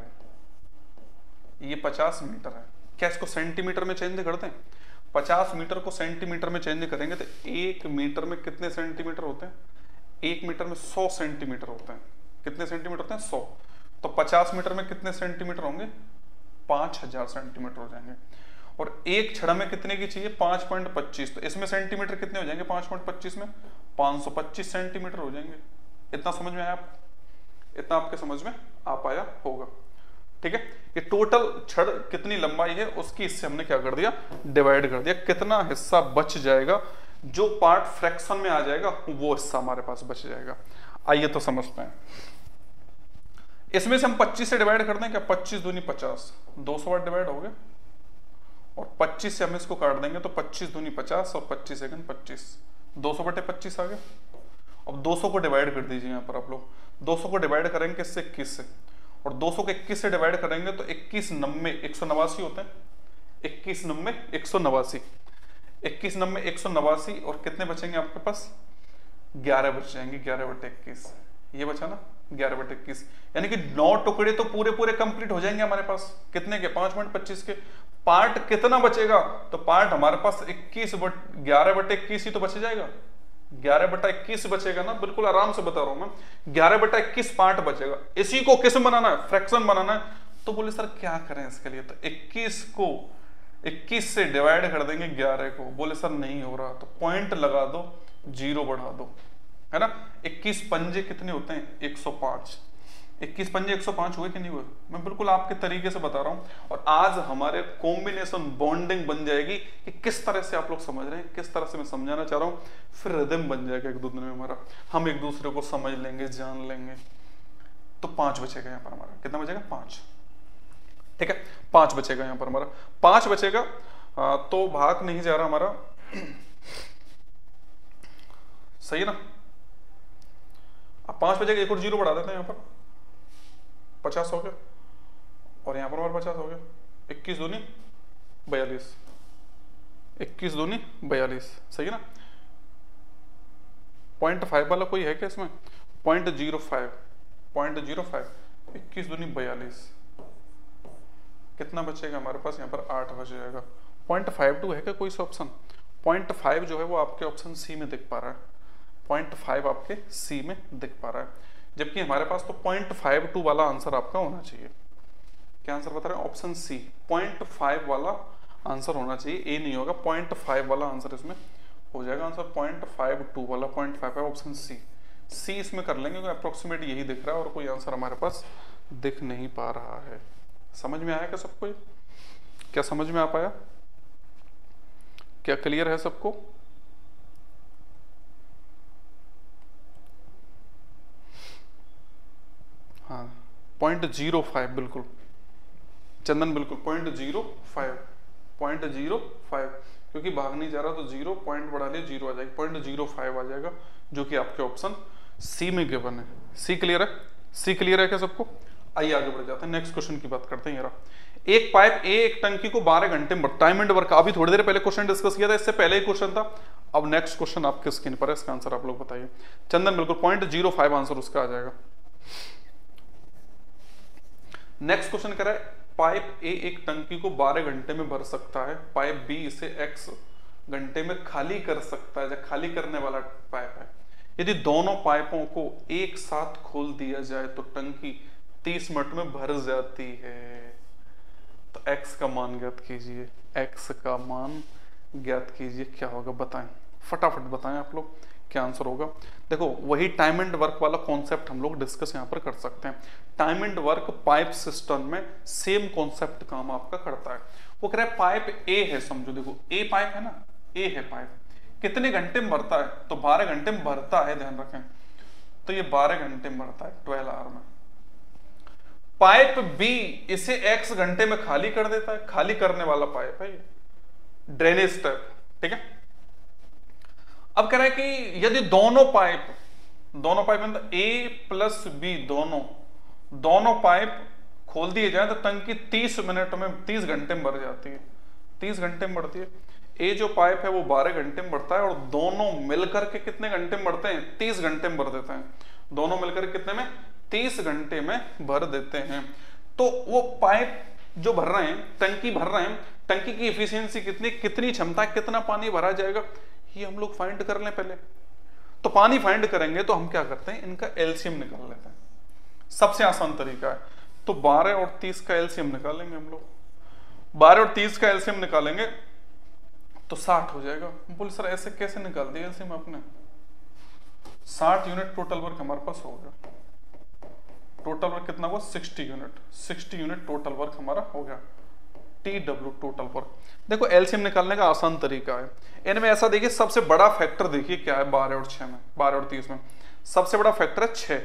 वो, ये पचास मीटर है। क्या इसको सेंटीमीटर में चेंज करते हैं? पचास मीटर को सेंटीमीटर में चेंज करेंगे तो एक मीटर में कितने सेंटीमीटर होते हैं? एक मीटर में सौ सेंटीमीटर होते हैं। कितने सेंटीमीटर होते हैं? सौ। तो पचास मीटर में कितने सेंटीमीटर होंगे? पांच हजार सेंटीमीटर हो जाएंगे। और एक छड़ में कितने की चाहिए? पांच पॉइंट पच्चीस। तो इसमें सेंटीमीटर कितने हो जाएंगे? पांच पॉइंट पच्चीस में पांच सौ पच्चीस सेंटीमीटर हो जाएंगे। इतना समझ में आया आप? इतना आपके समझ में आ पाया होगा? ठीक है। ये टोटल छड़ कितनी लंबाई है उसकी इससे हमने क्या कर दिया? डिवाइड कर दिया। कितना हिस्सा बच जाएगा? जो पार्ट फ्रैक्शन में आ जाएगा वो हिस्सा हमारे पास बच जाएगा। आइए तो समझते हैं। इसमें से हम पच्चीस से डिवाइड कर दें क्या? पच्चीस दूनी पचास, दो सौ बार डिवाइड हो गया। और पच्चीस से हम इसको काट देंगे तो पच्चीस दूनी पचास और पच्चीस सेकंड पच्चीस, दो सौ बटे पच्चीस आ गया। अब दो सौ को डिवाइड कर दीजिए यहाँ पर आप लोग। दो सौ को डिवाइड करेंगे किससे? इक्कीस से। और दो सौ को इक्कीस से डिवाइड करेंगे तो इक्कीस नब्बे एक सौ नवासी होते हैं। इक्कीस नब्बे एक सौ नवासी, इक्कीस नब्बे एक सौ नवासी। और कितने बचेंगे आपके पास? ग्यारह बच जाएंगे। ग्यारह बटे इक्कीस, ये बचा ना, ग्यारह बटे इक्कीस। यानी कि नौ टुकड़े तो पूरे पूरे कंप्लीट हो जाएंगे हमारे पास। कितने के? पांच पॉइंट पच्चीस के। पार्ट कितना बचेगा? तो पार्ट हमारे पास इक्कीस बट ग्यारह बटे इक्कीस ही तो बच जाएगा। ग्यारह बटा इक्कीस बचेगा ना, बिल्कुल आराम से बता रहा हूं मैं। ग्यारह बटा इक्कीस पार्ट बचेगा। इसी को किस बनाना है? फ्रैक्शन बनाना है। तो बोले सर क्या करें इसके लिए? तो इक्कीस को इक्कीस से डिवाइड कर देंगे ग्यारह को। बोले सर नहीं हो रहा, तो पॉइंट लगा दो, जीरो बढ़ा दो, है ना। इक्कीस पंजे कितने होते हैं? एक सौ पांच। इक्कीस पंजे एक सौ पांच हुए कि नहीं हुए? मैं बिल्कुल आपके तरीके से बता रहा हूं। और आज हमारे कॉम्बिनेशन बॉन्डिंग बन जाएगी कि किस तरह से आप लोग समझ रहे हैं, किस तरह से मैं समझाना चाह रहा हूं। फिर रिदम बन जाएगा एक दूसरे में हमारा, हम एक दूसरे को समझ लेंगे, जान लेंगे। तो पांच बचेगा यहाँ पर हमारा। कितना बचेगा? पांच। ठीक है, पांच बचेगा यहाँ पर हमारा। पांच बचेगा आ, तो भाग नहीं जा रहा हमारा, सही है ना। अब पांच बचेगा, एक और जीरो बढ़ा देते हैं यहाँ पर, पचास हो गया। और यहां पर हमारे पचास हो गया। इक्कीस दूनी बयालीस, इक्कीस दूनी बयालीस, सही है ना। पॉइंट फाइव वाला कोई है क्या इसमें? Point zero five, point zero five, इक्कीस दूनी बयालीस। कितना बचेगा हमारे पास? यहाँ पर आठ बच जाएगा। पॉइंट फाइव टू है क्या कोई सा ऑप्शन? पॉइंट फाइव जो है वो आपके ऑप्शन सी में दिख पा रहा है। पॉइंट फाइव आपके सी में दिख पा रहा है, जबकि हमारे पास तो पॉइंट फाइव टू वाला आंसर आपका होना चाहिए। क्या आंसर बता रहे हैं? ऑप्शन सी, पॉइंट फाइव वाला आंसर होना चाहिए। ए नहीं होगा, पॉइंट फाइव वाला आंसर इसमें हो जाएगा। आंसर पॉइंट फाइव टू वाला, पॉइंट फाइव है ऑप्शन सी। सी इसमें कर लेंगे क्योंकि अप्रोक्सीमेट यही दिख रहा है और कोई आंसर हमारे पास दिख नहीं पा रहा है। समझ में आया क्या सबको? क्या समझ में आ पाया? क्या क्लियर है सबको? हाँ, पॉइंट जीरो फाइव बिल्कुल, चंदन बिल्कुल point zero five, point zero five, क्योंकि भाग नहीं जा रहा तो जीरो पॉइंट बढ़ा लिया, जीरो आ जाएगा, पॉइंट जीरो फाइव आ जाएगा, जो कि आपके ऑप्शन सी में गिवन है। सी क्लियर है? सी क्लियर है क्या सबको? आइए आगे बढ़ जाते हैं, नेक्स्ट क्वेश्चन की बात करते हैं। यार एक पाइप ए एक टंकी को बारह घंटे में, टाइम एंड वर्क, अभी थोड़ी देर पहले क्वेश्चन डिस्कस किया था, इससे पहले ही क्वेश्चन था। अब नेक्स्ट क्वेश्चन आपके स्क्रीन पर है, इसका आंसर आप लोग बताइए। चंदन बिल्कुल पॉइंट जीरो फाइव आंसर उसका आ जाएगा। नेक्स्ट क्वेश्चन कह रहा है पाइप ए एक टंकी को बारह घंटे में भर सकता है, पाइप बी इसे एक्स घंटे में खाली कर सकता है, जब खाली करने वाला पाइप है। यदि दोनों पाइपों को एक साथ खोल दिया जाए तो टंकी तीस मिनट में भर जाती है। x का मान ज्ञात कीजिए, x का मान ज्ञात कीजिए, क्या होगा बताएं, फटाफट बताएं आप लोग क्या आंसर होगा। देखो वही टाइम एंड वर्क वाला कॉन्सेप्ट हम लोग डिस्कस यहाँ पर कर सकते हैं। Time and work pipe system में सेम कॉन्सेप्ट काम आपका करता है। वो कह रहा है पाइप ए है, समझो देखो ए पाइप है ना, ए है पाइप, कितने घंटे में भरता है, तो बारह घंटे में भरता है, ध्यान रखें, तो ये बारह घंटे में भरता है, ट्वेल्व आवर में। पाइप बी इसे एक्स घंटे में खाली कर देता है, खाली करने वाला पाइप है ये, ड्रेनेज टाइप, ठीक है। अब कह रहा है कि यदि दोनों पाइप दोनों पाइप मतलब ए प्लस बी दोनों दोनों पाइप खोल दिए जाए तो टंकी तीस मिनट में तीस घंटे में भर जाती है, तीस घंटे में बढ़ती है। ए जो पाइप है वो बारह घंटे में बढ़ता है और दोनों मिलकर के कितने घंटे में बढ़ते हैं, तीस घंटे में भर देते हैं। दोनों मिलकर कितने में, तीस घंटे में भर देते हैं। तो वो पाइप जो भर रहे हैं, टंकी भर रहे हैं, टंकी की एफिशिएंसी कितनी कितनी क्षमता, कितना पानी भरा जाएगा, ये हम लोग फाइंड कर लें पहले। तो पानी फाइंड करेंगे तो हम क्या करते हैं, इनका एलसीएम निकाल लेते हैं, सबसे आसान तरीका है। तो बारह और तीस का एलसीएम निकालेंगे हम लोग, बारह और तीस का एलसीएम निकालेंगे तो साठ हो जाएगा। बोल सर ऐसे कैसे निकाल दिया एलसीएम आपने, साठ यूनिट टोटल वर्क हमारे पास हो गया। टोटल वर्क कितना हुआ, साठ यूनिट, साठ यूनिट टोटल वर्क हमारा हो गया, टी डब्ल्यू टोटल वर्क। देखो एलसीएम निकालने का आसान तरीका है, इनमें ऐसा देखिए सबसे बड़ा फैक्टर देखिए क्या है, बारह और छह में, बारह और तीस में सबसे बड़ा फैक्टर है छह,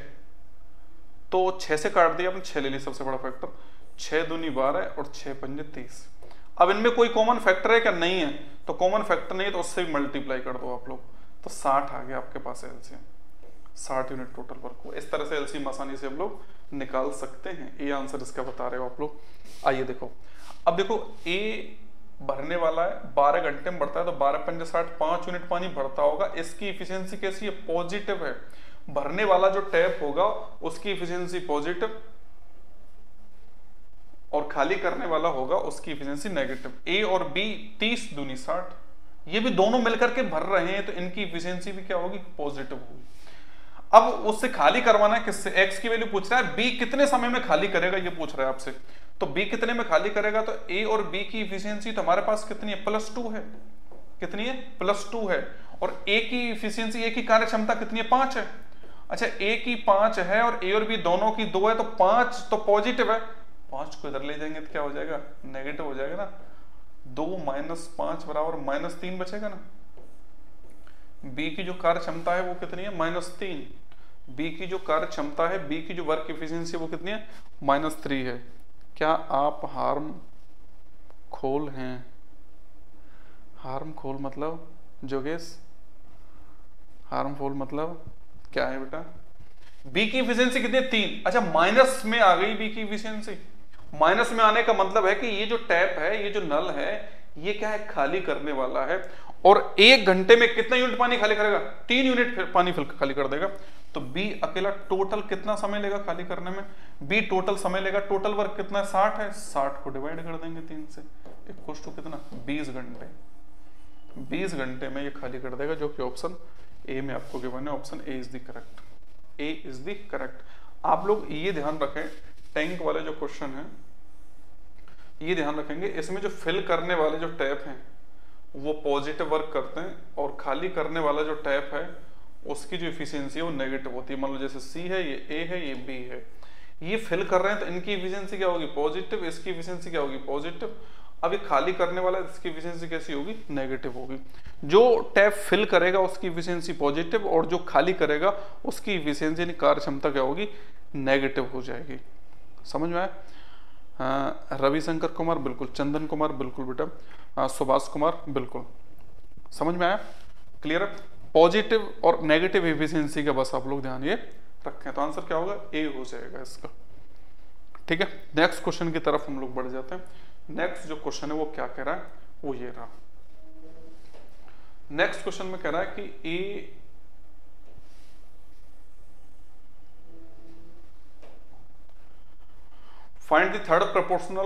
तो छह से काट दिया आपने, छह ले लिया सबसे बड़ा फैक्टर, छह दूनी बारह और छह पंजे तीस। अब इनमें कोई कॉमन फैक्टर है क्या, नहीं है, तो कॉमन फैक्टर नहीं है तो उससे भी मल्टीप्लाई कर दो आप लोग, तो साठ आ गया आपके पास एलसीएम, साठ यूनिट टोटल वर्क को। इस तरह से एलसीएम आसानी से हम लोग निकाल सकते हैं। ये आंसर इसका बता रहे हो आप लोग। आइए देखो, अब देखो ए भरने वाला है, बारह घंटे में बढ़ता है, तो बारह पंजे साठ, पांच यूनिट पानी भरता होगा। इसकी इफिशियंसी कैसी है, पॉजिटिव है। भरने वाला जो टैप होगा उसकी इफिशियंसी पॉजिटिव और खाली करने वाला होगा उसकी इफिशियंसी नेगेटिव। ए और बी तीस दूनी साठ, ये भी दोनों मिलकर के भर रहे हैं तो इनकी इफिशियंसी भी क्या होगी, पॉजिटिव होगी। अब उससे खाली करवाना है किससे, एक्स की वैल्यू पूछ रहा है, बी कितने समय में खाली करेगा ये पूछ रहा है आपसे। तो बी कितने में खाली करेगा, तो ए और बी की इफिशियंसी तो हमारे पास कितनी है, प्लस टू है, कितनी है, प्लस टू है। और ए की इफिशियंसी, ए की कार्य क्षमता कितनी है, पांच है। अच्छा ए की पांच है और ए और बी दोनों की दो है, तो पांच तो पॉजिटिव है, पांच को इधर ले जाएंगे तो क्या हो जाएगा, नेगेटिव हो जाएगा ना। दो माइनस पांच बराबर माइनस तीन बचेगा ना। बी की जो कार्य क्षमता है वो कितनी है, माइनस तीन। बी की जो कार्य क्षमता है, बी की जो वर्क एफिशिएंसी वो कितनी है, माइनस थ्री है। क्या आप हार्म खोल हैं, हार्म खोल मतलब जोगेश, हार्मफुल मतलब क्या है बेटा, बी की इफिशियंसी कितनी है, तीन। अच्छा माइनस में आ गई बी की इफिशियंसी, माइनस में आने का मतलब है कि ये जो टैप है, ये जो नल है, ये क्या है, खाली करने वाला है। और एक घंटे में कितना यूनिट पानी खाली करेगा, तीन यूनिट पानी खाली कर देगा। तो बी अकेला टोटल कितना समय लेगा खाली करने में, बी टोटल समय लेगा, टोटल वर्क कितना है, साठ है, साठ को डिवाइड कर देंगे तीन से, इक्वल टू कितना, बीस घंटे। बीस घंटे में ये खाली कर देगा, जो कि ऑप्शन ए में आपको गिवन है, option A is the correct, A is the correct. आप लोग ये ध्यान रखें, टैंक वाले जो क्वेश्चन है ये ध्यान रखेंगे, इसमें जो फिल करने वाले जो टैप हैं वो पॉजिटिव वर्क करते हैं और खाली करने वाला जो टैप है उसकी जो इफिशियंसी है वो नेगेटिव होती है। मान लो जैसे सी है, ये ए है, ये बी है, ये फिल कर रहे हैं तो इनकी इफिशियंसी क्या होगी, पॉजिटिव, इसकी इफिशियंसी क्या होगी, पॉजिटिव। अब ये खाली करने वाला इसकी इफिशियंसी कैसी होगी, नेगेटिव होगी। जो टैप फिल करेगा उसकी इफिशियंसी पॉजिटिव और जो खाली करेगा उसकी इफिशियंसी यानी कार्य क्षमता क्या होगी, नेगेटिव हो जाएगी। समझ में आया? रविशंकर कुमार बिल्कुल, चंदन कुमार बिल्कुल बेटा, सुभाष कुमार बिल्कुल, समझ में आया, क्लियर है। पॉजिटिव और नेगेटिव इफिशियंसी का बस आप लोग ध्यान ये रखें, तो आंसर क्या होगा, ए हो जाएगा इसका। ठीक है, नेक्स्ट क्वेश्चन की तरफ हम लोग बढ़ जाते हैं। नेक्स्ट जो क्वेश्चन है वो क्या कह रहा है, वो ये रहा। नेक्स्ट क्वेश्चन में कह रहा है कि a find the third proportional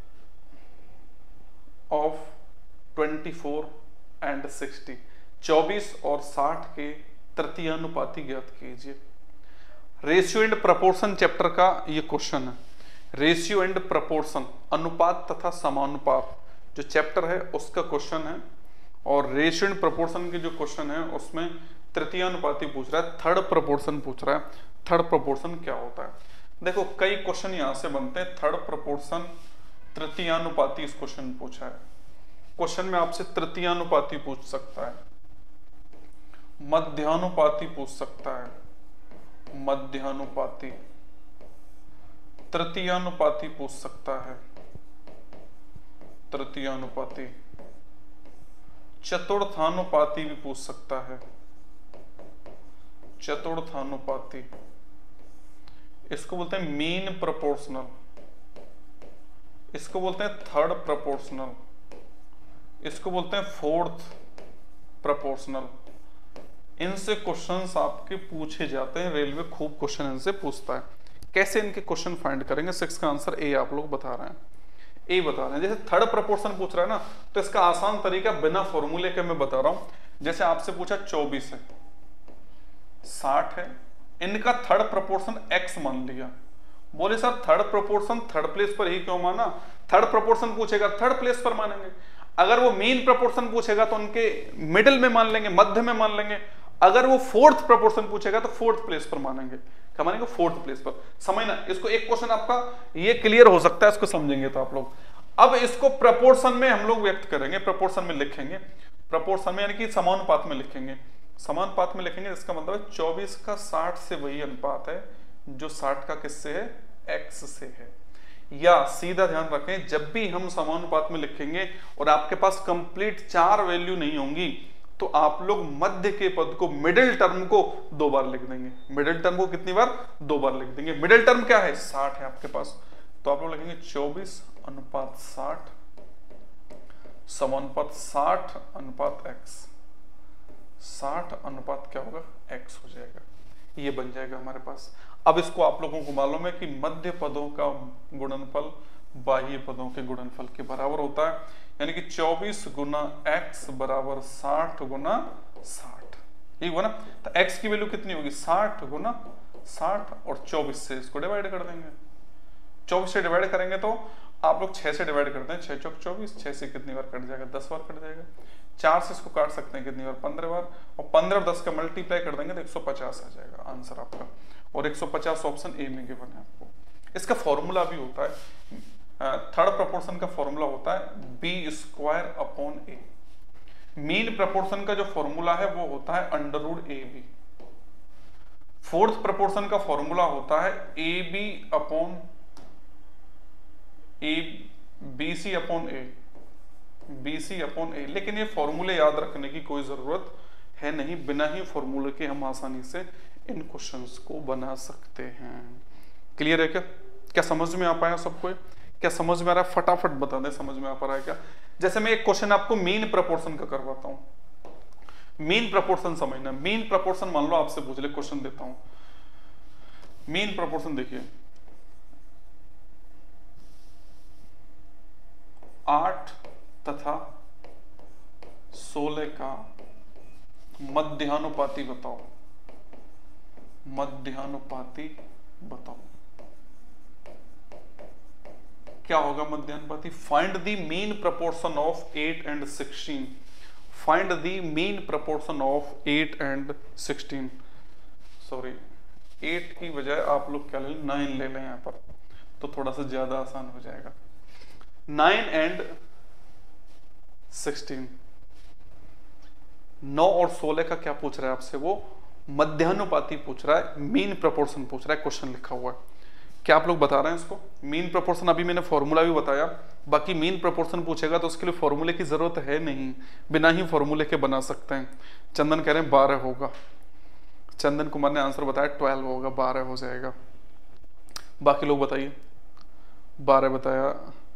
of twenty four and sixty, चौबीस और साठ के तृतीयानुपाती ज्ञात कीजिए। रेशियो एंड प्रपोर्शन चैप्टर का ये क्वेश्चन है। रेशियो एंड प्रपोर्शन, अनुपात तथा समानुपात जो चैप्टर है उसका क्वेश्चन है, और रेशियो एंड प्रपोर्शन के जो क्वेश्चन है उसमें तृतीयानुपाती पूछ रहा है, थर्ड प्रपोर्शन पूछ रहा है। थर्ड प्रपोर्शन क्या होता है? देखो कई क्वेश्चन यहां से बनते हैं, थर्ड प्रपोर्शन तृतीयानुपाती इस क्वेश्चन पूछा है। क्वेश्चन में आपसे तृतीयानुपाती पूछ सकता है, मध्यानुपाती पूछ सकता है, मध्यानुपाती, तृतीयानुपाती पूछ सकता है, तृतीयानुपाती, चतुर्थानुपाती भी पूछ सकता है, चतुर्थानुपाती। इसको बोलते हैं मीन प्रोपोर्शनल, इसको बोलते हैं थर्ड प्रोपोर्शनल, इसको बोलते हैं फोर्थ प्रोपोर्शनल। इनसे क्वेश्चंस आपके पूछे जाते हैं, रेलवे खूब क्वेश्चन इनसे पूछता है। कैसे इनके क्वेश्चन फाइंड करेंगे? सिक्स का आंसर ए आप लोग बता रहे हैं, ए बता रहे हैं। जैसे थर्ड प्रोपोर्शन पूछ रहा है ना, तो इसका आसान तरीका बिना फॉर्मूले के मैं बता रहा हूं। जैसे आपसे पूछा चौबीस है, साठ है, इनका थर्ड प्रोपोर्शन एक्स मान लिया। बोले sir third proportion third place पर ही क्यों माना? थर्ड प्रोपोर्शन पूछेगा थर्ड प्लेस पर मानेंगे, अगर वो मीन प्रोपोर्शन पूछेगा तो उनके मिडिल में मान लेंगे, मध्य में मान लेंगे, अगर वो फोर्थ प्रोपोर्शन पूछेगा तो फोर्थ प्लेस पर मानेंगे। क्या मानेंगे? फोर्थ प्लेस पर। समझना, इसको एक क्वेश्चन आपका ये क्लियर हो सकता है, इसको समझेंगे तो आप लोग। अब इसको प्रपोर्शन में हम लोग व्यक्त करेंगे, प्रपोर्शन में लिखेंगे, प्रपोर्शन में यानी कि समानुपात में लिखेंगे, समानुपात में लिखेंगे। इसका मतलब है चौबीस का साठ से वही अनुपात है जो साठ का किससे है? एक्स से है। या सीधा ध्यान रखें, जब भी हम समानुपात में लिखेंगे और आपके पास कंप्लीट चार वैल्यू नहीं होंगी तो आप लोग मध्य के पद को, मिडिल टर्म को दो बार लिख देंगे। मिडिल टर्म को कितनी बार? दो बार लिख देंगे। मिडिल टर्म क्या है? साठ है आपके पास, तो आप लोग लिखेंगे चौबीस अनुपात साठ समानुपात साठ अनुपात एक्स। साठ अनुपात क्या होगा? एक्स हो जाएगा, ये बन जाएगा हमारे पास। अब इसको आप लोगों को मालूम है कि मध्य पदों का गुणनफल बाह्य पदों के गुणनफल के बराबर होता है, यानी कि चौबीस गुना एक्स बराबर साठ गुना साठ, ठीक हुआ ना? तो एक्स की वैल्यू कितनी होगी? साठ गुना साठ, और चौबीस से इसको डिवाइड कर देंगे। चौबीस से डिवाइड करेंगे तो आप लोग छह से डिवाइड करते हैं, छह चौक चौबीस, छह से कितनी बार कट जाएगा? दस बार कट जाएगा। चार से इसको काट सकते हैं कितनी बार? पंद्रह बार, और पंद्रह दस का मल्टीप्लाई कर देंगे तो एक सौ पचास आ जाएगा आंसर आपका, और एक सौ पचास ऑप्शन ए में गिवन है आपको। इसका फॉर्मूला भी होता है, थर्ड प्रोपोर्शन का फॉर्मूला होता है B square upon A. Mean proportion का जो फॉर्मूला है वो होता है under root A B. Fourth proportion का फॉर्मूला होता है A B upon A B C upon A, B C upon A. लेकिन ये फॉर्मूले याद रखने की कोई जरूरत है नहीं, बिना ही फॉर्मूले के हम आसानी से इन क्वेश्चंस को बना सकते हैं। क्लियर है क्या? क्या समझ में आ पाया सबको? क्या समझ में आ रहा है? फटाफट बता दे, समझ में आ पा रहा है क्या? जैसे मैं एक क्वेश्चन आपको मीन प्रपोर्शन का करवाता हूं। मीन प्रपोर्शन समझना, मीन प्रपोर्शन मान लो आपसे पूछ ले, क्वेश्चन देता हूं। मीन प्रपोर्शन देखिए, आठ तथा सोलह का मध्यानुपाती बताओ, मध्यानुपाती बताओ। क्या होगा मध्यानुपाती? Find the mean proportion of eight and sixteen. Find the mean proportion of eight and sixteen. Sorry, eight की बजाय आप लोग क्या ले लें? नाइन ले लें यहाँ पर, तो थोड़ा सा ज्यादा आसान हो जाएगा। नाइन एंड सिक्सटीन, नौ और सोलह का क्या पूछ रहा है आपसे? वो मध्यानुपाती पूछ रहा है, मीन प्रोपोर्शन पूछ रहा है, क्वेश्चन लिखा हुआ है। क्या आप लोग बता रहे हैं इसको? मीन प्रोपोर्शन अभी मैंने फॉर्मूला भी बताया, बाकी मीन प्रोपोर्शन पूछेगा तो उसके लिए फॉर्मूले की जरूरत है नहीं, बिना ही फॉर्मूले के बना सकते हैं। चंदन कह रहे हैं बारह होगा, चंदन कुमार ने आंसर बताया ट्वेल्व होगा, बारह हो जाएगा। बाकी लोग बताइए। बारह बताया,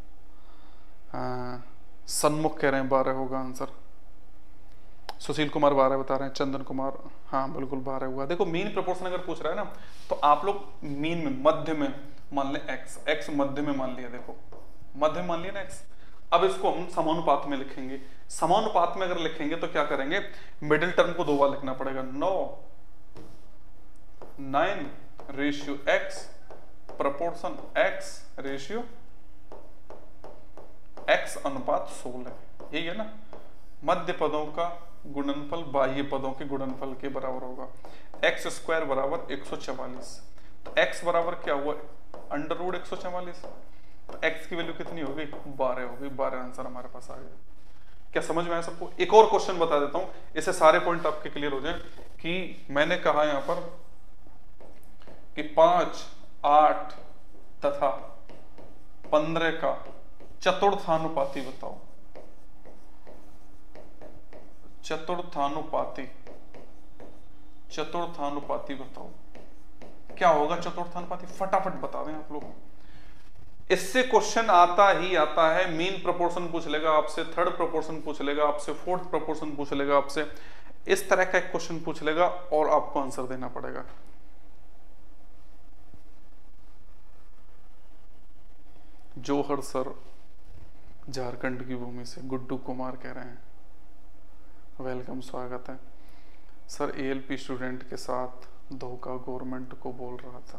सन्मुख कह रहे हैं बारह होगा आंसर, सुशील कुमार बारह बता रहे हैं, चंदन कुमार हाँ बिल्कुल बारह हुआ। देखो मीन प्रोपोर्शन अगर पूछ रहा है ना, तो आप लोग मीन में, मध्य में मान ले एक्स, एक्स मध्य में मान लिया, देखो मध्य मान लिया ना एक्स। अब इसको हम समानुपात में लिखेंगे। समानुपात में अगर लिखेंगे तो क्या करेंगे? मिडिल टर्म को दो बार लिखना पड़ेगा। नौ, nine ratio X proportion x ratio x अनुपात सोलह, यही है ना। मध्य पदों का गुणनफल बाह्य पदों के गुणनफल के बराबर होगा। एक्स स्क्वायर बराबर एक सौ चवालीस, तो x बराबर क्या हुआ, अंडर रूट एक सौ चवालीस, तो x की वैल्यू कितनी हो गई, बारह हो गई। बारह आंसर हमारे पास आ गया। क्या समझ में आया सबको? एक और क्वेश्चन बता देता हूं, इससे सारे पॉइंट आपके क्लियर हो जाए कि मैंने कहा यहां पर कि पांच, आठ तथा पंद्रह का चतुर्थानुपाती बताओ। चतुर्थानुपाती चतुर्थानुपाती बताओ क्या होगा चतुर्थानुपाती, फटाफट बता दें आप लोग। इससे क्वेश्चन आता ही आता है। मीन प्रोपोर्शन पूछ लेगा आपसे, थर्ड प्रोपोर्शन पूछ लेगा आपसे, फोर्थ प्रोपोर्शन पूछ लेगा आपसे, इस तरह का एक क्वेश्चन पूछ लेगा और आपको आंसर देना पड़ेगा। जौहर सर झारखंड की भूमि से गुड्डू कुमार कह रहे हैं, वेलकम, स्वागत है सर। एएलपी स्टूडेंट के साथ धोखा गवर्नमेंट को बोल रहा था।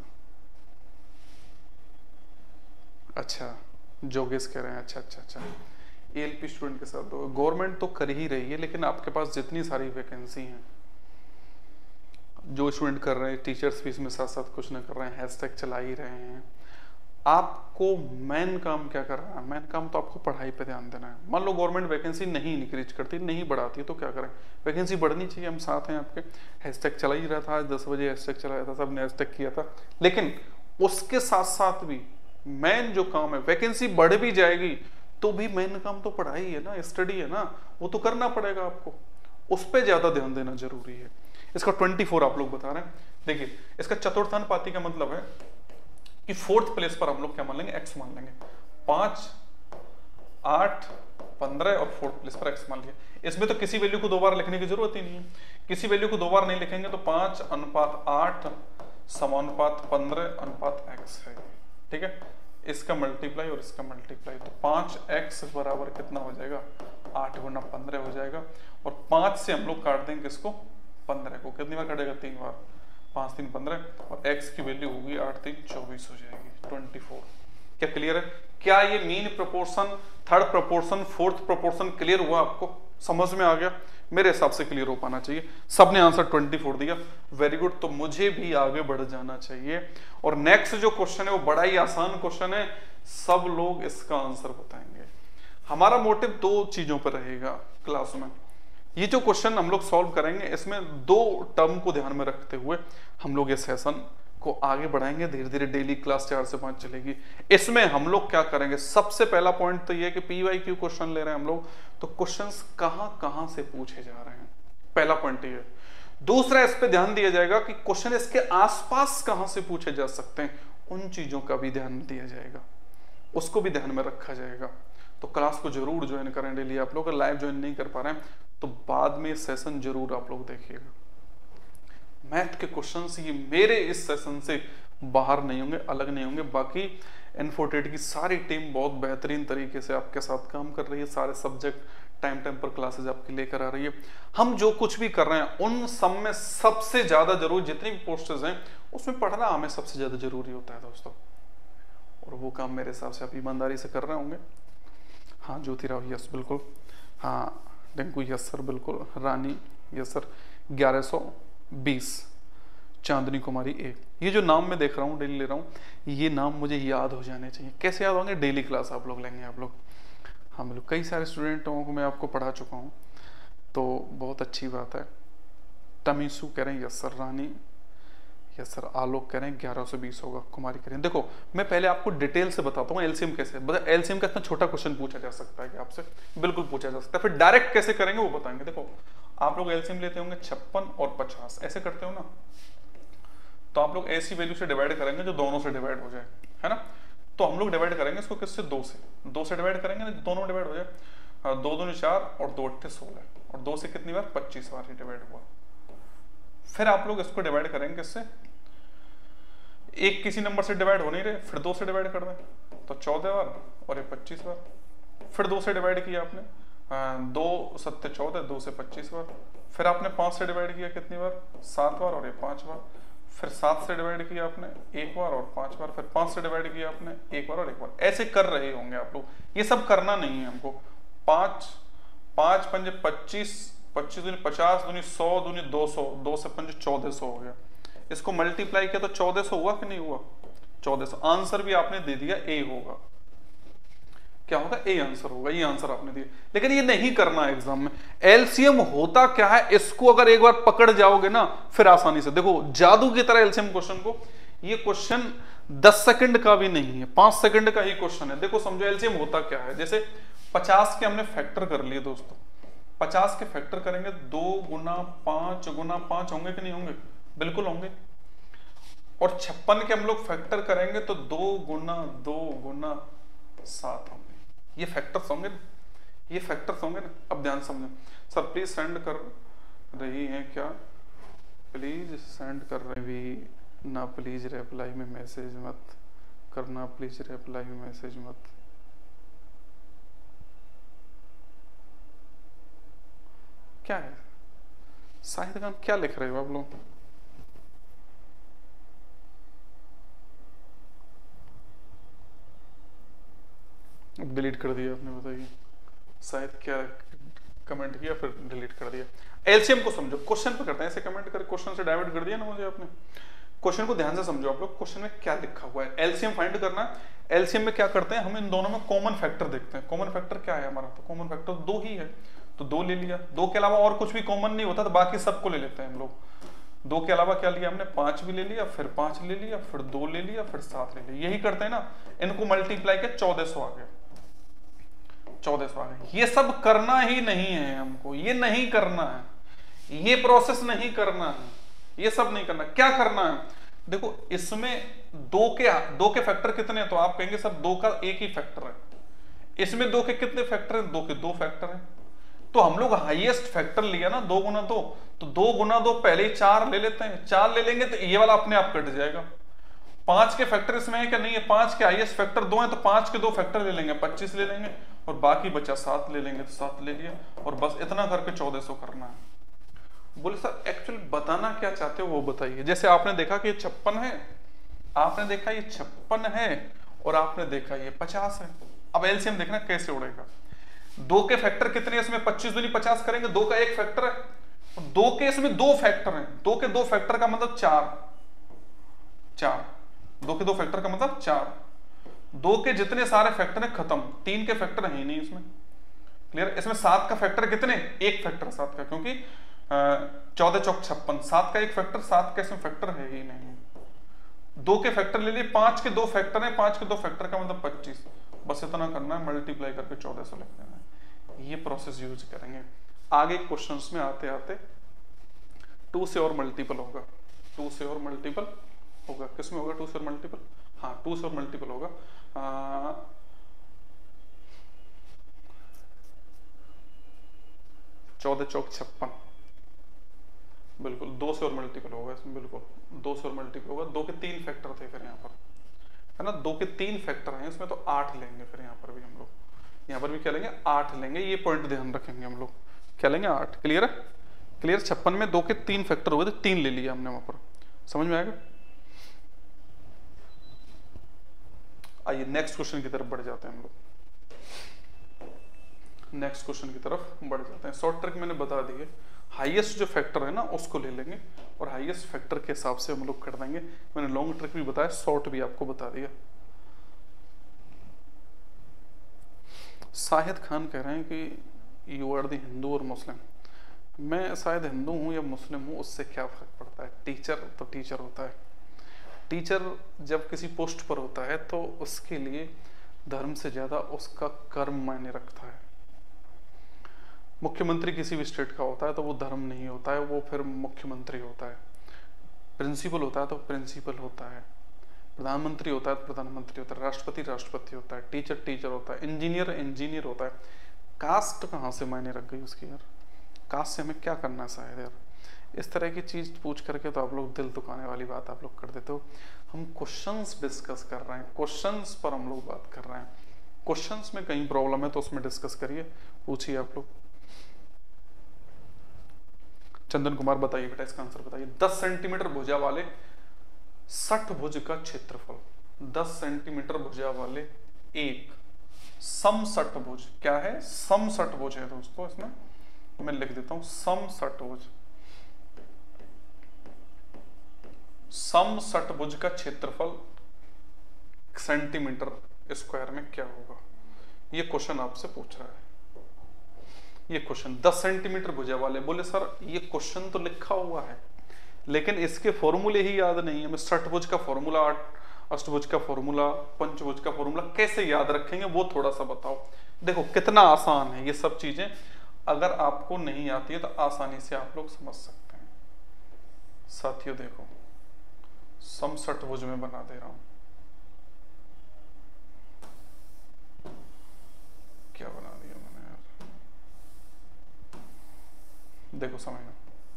अच्छा, जोगेश कह रहे हैं, अच्छा अच्छा अच्छा एएलपी स्टूडेंट के साथ गवर्नमेंट तो कर ही रही है, लेकिन आपके पास जितनी सारी वैकेंसी हैं, जो स्टूडेंट कर रहे हैं, टीचर्स भी इसमें साथ साथ कुछ ना कर रहे हैं, हैशटैग चला ही रहे हैं। आपको मेन काम क्या कर रहा है, मेन काम तो आपको पढ़ाई पे ध्यान देना है। मान लो गवर्नमेंट वैकेंसी नहीं इंक्रीज करती, नहीं बढ़ाती, तो क्या करें, वैकेंसी बढ़नी चाहिए, हम साथ हैं आपके। हैशटैग चला ही रहा था, आज दस बजे हैशटैग चलाया था, सबने हैशटैग किया था, लेकिन उसके साथ साथ भी मेन जो काम है, वैकेंसी बढ़ भी जाएगी तो भी मेन काम तो पढ़ाई है ना, स्टडी है ना, वो तो करना पड़ेगा आपको, उस पर ज्यादा ध्यान देना जरूरी है। इसका चौबीस आप लोग बता रहे हैं। देखिए, इसका चतुर्थानुपाती का मतलब है कि फोर्थ प्लेस पर हम लोग क्या मान लेंगे, एक्स मान लेंगे। पांच, आठ, पंद्रह और फोर्थ प्लेस पर एक्स मान लिया। इसमें तो किसी वैल्यू को दो बार लिखने की जरूरत ही नहीं है। किसी वैल्यू को दो बार नहीं लिखेंगे तो पांच अनुपात आठ समानुपात पंद्रह अनुपात एक्स है, ठीक है। इसका मल्टीप्लाई और इसका मल्टीप्लाई, तो पांच एक्स बराबर कितना हो जाएगा, आठ गुना पंद्रह हो जाएगा। और पांच से हम लोग काट देंगे इसको, पंद्रह को कितनी बार काटेगा, तीन बार, पांच तीन पंद्रह, और x की वैल्यू होगी आठ तीन चौबीस हो जाएगी, चौबीस। क्या क्लियर है? क्या ये mean proportion, third proportion, fourth proportion clear हुआ, आपको समझ में आ गया? मेरे हिसाब से क्लियर हो पाना चाहिए। सबने आंसर चौबीस दिया, वेरी गुड। तो मुझे भी आगे बढ़ जाना चाहिए। और नेक्स्ट जो क्वेश्चन है वो बड़ा ही आसान क्वेश्चन है, सब लोग इसका आंसर बताएंगे। हमारा मोटिव दो चीजों पर रहेगा क्लास में। ये जो क्वेश्चन हम लोग सॉल्व करेंगे, इसमें दो टर्म को ध्यान में रखते हुए हम लोग ये सेशन को आगे बढ़ाएंगे। धीरे धीरे डेली क्लास चार से पांच चलेगी। इसमें हम लोग क्या करेंगे, सबसे पहला पॉइंट तो ये कि पीवाई क्यू क्वेश्चन ले रहे हैं हम लोग, तो क्वेश्चंस कहां कहां से पूछे जा रहे हैं, पहला पॉइंट ये है। दूसरा, इस पे ध्यान दिया जाएगा कि क्वेश्चन इसके आसपास कहां से पूछे जा सकते हैं, उन चीजों का भी ध्यान दिया जाएगा, उसको भी ध्यान में रखा जाएगा। तो क्लास को जरूर ज्वाइन करें डेली। आप लोग लाइव ज्वाइन नहीं कर पा रहे हैं तो बाद में सेशन जरूर आप लोग देखिएगा। मैथ के क्वेश्चंस ये मेरे इस सेशन से बाहर नहीं होंगे, अलग नहीं होंगे। बाकी इन्फोटेट की सारी टीम बहुत बेहतरीन तरीके से आपके साथ काम कर रही है। सारे सब्जेक्ट टाइम टाइम पर क्लासेज आपके लेकर आ रही है। हम जो कुछ भी कर रहे हैं उन सब में सबसे ज्यादा जरूरी, जितनी भी पोस्टर्स हैं उसमें पढ़ना हमें सबसे ज्यादा जरूरी होता है दोस्तों। और वो काम मेरे हिसाब से आप ईमानदारी से कर रहे होंगे। हाँ, ज्योतिराव यस बिल्कुल, हाँ डेंकू यस सर बिल्कुल, रानी यस सर, ग्यारह सौ बीस, चांदनी कुमारी ए। ये जो नाम मैं देख रहा हूँ, डेली ले रहा हूँ, ये नाम मुझे याद हो जाने चाहिए। कैसे याद होंगे, डेली क्लास आप लोग लेंगे आप लोग। हाँ बिल्कुल, कई सारे स्टूडेंटों को मैं आपको पढ़ा चुका हूँ, तो बहुत अच्छी बात है। तमीसू कह रहे हैं yes sir, Rani yes sir, Alok कह रहे हैं ग्यारह सौ बीस होगा, कुमारी कह रहे हैं। देखो मैं पहले आपको डिटेल से बताता हूँ एलसीएम कैसे, मतलब एलसीएम का इतना छोटा क्वेश्चन पूछा जा सकता है कि आपसे बिल्कुल पूछा जा सकता है। फिर डायरेक्ट कैसे करेंगे वो बताएंगे। देखो आप लोग एलसीएम लेते होंगे छप्पन और पचास, ऐसे करते हो ना, तो आप लोग ऐसी वैल्यू से डिवाइड करेंगे जो दोनों से डिवाइड हो जाए, है ना। तो हम लोग डिवाइड करेंगे इसको किससे, दो से, दो से डिवाइड करेंगे ना, दोनों डिवाइड हो जाए। दो दूनी चार और दो अट्ठे सोलह, और दो से कितनी बार, पच्चीस बार ही डिवाइड हुआ। फिर आप लोग इसको डिवाइड करेंगे किससे, एक किसी नंबर से डिवाइड हो नहीं रहे, फिर दो से डिवाइड कर दें तो चौदह बार और ये पच्चीस बार। फिर दो से डिवाइड किया आपने, दो सत्ते चौदह, दो से पच्चीस बार। फिर आपने पांच से डिवाइड किया कितनी बार, सात बार और ये पांच बार। फिर सात से डिवाइड किया आपने एक बार और पांच बार, फिर पांच से डिवाइड किया आपने एक बार और एक बार, ऐसे कर रहे होंगे आप लोग। ये सब करना नहीं है हमको। पांच पांच पंजे पच्चीस, पच्चीस दूनी पचास, दूनी सौ, दूनी दो सौ, दो से पंजे चौदह सौ हो गया। इसको मल्टीप्लाई किया तो चौदह सौ हुआ कि नहीं हुआ? चौदह सौ। आंसर भी आपने दे दिया ए होगा। क्या होगा? ए आंसर होगा। ये आंसर आपने दिया, लेकिन ये नहीं करना है एग्जाम में। एलसीएम होता क्या है, इसको अगर एक बार पकड़ जाओगे ना फिर आसानी से, देखो जादू की तरह एलसीएम क्वेश्चन को, ये क्वेश्चन दस सेकंड का भी नहीं है, पांच सेकंड का ही क्वेश्चन है। देखो समझो एलसीएम होता क्या है। जैसे पचास के हमने फैक्टर कर लिए दोस्तों, पचास के फैक्टर करेंगे दो गुना पांच गुना पांच होंगे कि नहीं होंगे? बिल्कुल होंगे। और छप्पन के हम लोग फैक्टर करेंगे तो दो गुना दो गुना सात होंगे। ये फैक्टर्स होंगे ना, ये फैक्टर्स होंगे ना। अब ध्यान समझो। सर प्लीज सेंड कर रही हैं क्या? प्लीज सेंड कर रही भी ना, प्लीज रिप्लाई में मैसेज मत करना, प्लीज रिप्लाई में मैसेज मत। क्या है शाहिद खान, क्या लिख रहे हो आप लोग? अब डिलीट कर दिया आपने, बताइए शायद क्या कमेंट किया फिर डिलीट कर दिया। एलसीएम को समझो, क्वेश्चन पे करते हैं ऐसे कमेंट कर, क्वेश्चन से डाइवर्ट कर दिया ना मुझे आपने। क्वेश्चन को ध्यान से समझो आप लोग, क्वेश्चन में क्या लिखा हुआ है। एलसीएम फाइंड करना है। एलसीएम में क्या करते हैं हम, इन दोनों में कॉमन फैक्टर देखते हैं। कॉमन फैक्टर क्या है हमारा? तो कॉमन फैक्टर दो ही है, तो दो ले लिया। दो के अलावा और कुछ भी कॉमन नहीं होता तो बाकी सबको ले लेते हैं हम लोग। दो के अलावा क्या लिया हमने? पांच भी ले लिया, फिर पांच ले लिया, फिर दो ले लिया, फिर सात ले लिया। यही करते हैं ना। इनको मल्टीप्लाई किया चौदह सौ आ गया, चौदह सौ आ गया। ये सब करना ही नहीं है हमको, ये नहीं करना है, ये प्रोसेस नहीं करना है, ये सब नहीं करना। क्या करना है? देखो इसमें दो के दो के फैक्टर कितने हैं? तो आप कहेंगे सर दो का एक ही फैक्टर है। इसमें दो के कितने फैक्टर हैं? दो के दो फैक्टर हैं। तो हम लोग हाईएस्ट फैक्टर लिया ना, दो गुना दो, तो दो गुना दो पहले ही चार ले लेते हैं। चार ले लेंगे तो ये वाला अपने आप कट जाएगा। पांच के फैक्टर इसमें है क्या? नहीं है। पांच के हाईएस्ट फैक्टर दो है, तो पांच के दो फैक्टर ले लेंगे, पच्चीस ले लेंगे, और बाकी बचा सात ले लेंगे, तो सात ले लिया। और बस इतना करके चौदह सौ करना है। बोले सर एक्चुअली बताना क्या चाहते हो वो बताइए। जैसे आपने देखा कि ये छप्पन है, आपने देखा ये छप्पन है, और आपने देखा ये पचास है। अब एलसीएम देखना कैसे उड़ेगा। दो के फैक्टर कितने? इसमें पच्चीस दूनी पचास करेंगे, दो का एक फैक्टर है। दो के इसमें दो फैक्टर हैं, दो के दो फैक्टर का मतलब चार, चार दो के दो फैक्टर का मतलब चार। दो के जितने सारे फैक्टर हैं खत्म, तीन के फैक्टर है ही नहीं इसमें। क्लियर? इसमें सात का फैक्टर कितने? एक फैक्टर सात का, क्योंकि चौदह चौक छप्पन, सात का एक फैक्टर, सात का इसमें फैक्टर है ही नहीं। दो के फैक्टर ले लिए, पांच के दो फैक्टर है, पांच के दो फैक्टर का मतलब पच्चीस। बस इतना करना है, मल्टीप्लाई करके चौदह सौ लिख देना है। ये प्रोसेस यूज करेंगे। आगे क्वेश्चंस में आते आते टू से और मल्टीपल होगा, टू से और मल्टीपल होगा। किसमें होगा टू से और मल्टीपल? हाँ टू से और मल्टीपल होगा। चौदह चौक छप्पन, बिल्कुल दो से और मल्टीपल होगा इसमें, बिल्कुल दो से और मल्टीपल होगा। दो के तीन फैक्टर थे फिर यहाँ पर, है ना, दो के तीन फैक्टर हैं इसमें, तो आठ लेंगे फिर यहाँ पर भी हम लोग, यहाँ पर भी क्या लेंगे? आठ लेंगे। ये पॉइंट ध्यान रखेंगे हम लोग, क्या लेंगे? आठ। क्लियर है? क्लियर? छप्पन में दो के तीन फैक्टर हुए तो तीन ले लिया हमने वहां पर। समझ में आएगा? आइए नेक्स्ट क्वेश्चन की तरफ बढ़ जाते हैं हम लोग। नेक्स्ट क्वेश्चन की तरफ बढ़ जाते हैं। शॉर्ट ट्रिक मैंने बता दी है। हाईएस्ट जो फैक्टर है ना उसको ले लेंगे, और हाईएस्ट फैक्टर के हिसाब से हम लोग कर देंगे। मैंने लॉन्ग ट्रिक भी बताया, शॉर्ट भी आपको बता दिया। शाहिद खान कह रहे हैं कि यू आर द हिंदू और मुस्लिम। मैं शायद हिंदू हूँ या मुस्लिम हूँ, उससे क्या फर्क पड़ता है? टीचर तो टीचर होता है। टीचर जब किसी पोस्ट पर होता है तो उसके लिए धर्म से ज्यादा उसका कर्म मायने रखता है। मुख्यमंत्री किसी भी स्टेट का होता है तो वो धर्म नहीं होता है, वो फिर मुख्यमंत्री होता है। प्रिंसिपल होता है तो प्रिंसिपल होता है। प्रधानमंत्री होता है तो प्रधानमंत्री होता है। राष्ट्रपति राष्ट्रपति होता है। टीचर टीचर होता है। इंजीनियर इंजीनियर होता है। कास्ट कहाँ से मायने रख गई उसकी यार? कास्ट से हमें क्या करना है शायद यार? इस तरह की चीज पूछ करके तो आप लोग दिल दुखाने वाली बात आप लोग कर देते हो। हम क्वेश्चंस डिस्कस कर रहे हैं, क्वेश्चंस पर हम लोग बात कर रहे हैं। क्वेश्चंस में कहीं प्रॉब्लम है तो उसमें डिस्कस करिए, पूछिए आप लोग। चंदन कुमार बताइए बेटा, इसका आंसर बताइए। दस सेंटीमीटर भुजा वाले सठ भुज का क्षेत्रफल, दस सेंटीमीटर भुजा वाले एक समसठ भुज, क्या है समसठ भुज है दोस्तों, इसमें मैं लिख देता हूं समसठ भुज। समसठ भुज का क्षेत्रफल सेंटीमीटर स्क्वायर में क्या होगा, ये क्वेश्चन आपसे पूछ रहा है। ये क्वेश्चन दस सेंटीमीटर भुजा वाले, बोले सर ये क्वेश्चन तो लिखा हुआ है लेकिन इसके फॉर्मूले ही याद नहीं है, मैं षटभुज का फॉर्मूला, अष्टभुज का फॉर्मूला, पंचभुज का फॉर्मूला कैसे याद रखेंगे वो थोड़ा सा बताओ। देखो कितना आसान है ये सब चीजें, अगर आपको नहीं आती है तो आसानी से आप लोग समझ सकते हैं। साथियों देखो समषटभुज में बना दे रहा हूं, क्या बना दिया मैंने यार, देखो समझना।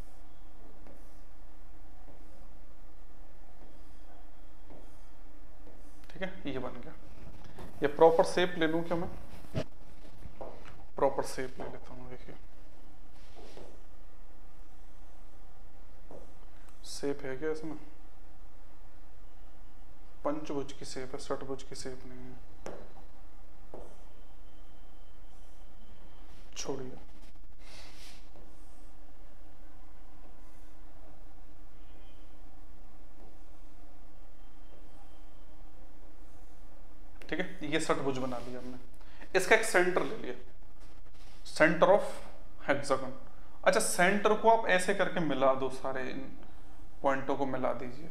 ठीक है ये बन गया, ये प्रॉपर शेप ले लूं क्या मैं, प्रॉपर शेप ले लेता हूं। देखिए शेप है क्या इसमें, पंचभुज की शेप है, षटभुज की शेप नहीं है, छोड़िए। ठीक है ये षटभुज बना लिया हमने, इसका एक सेंटर ले लिया, सेंटर ऑफ हेक्सागन। अच्छा सेंटर को आप ऐसे करके मिला दो, सारे इन पॉइंटों को मिला दीजिए,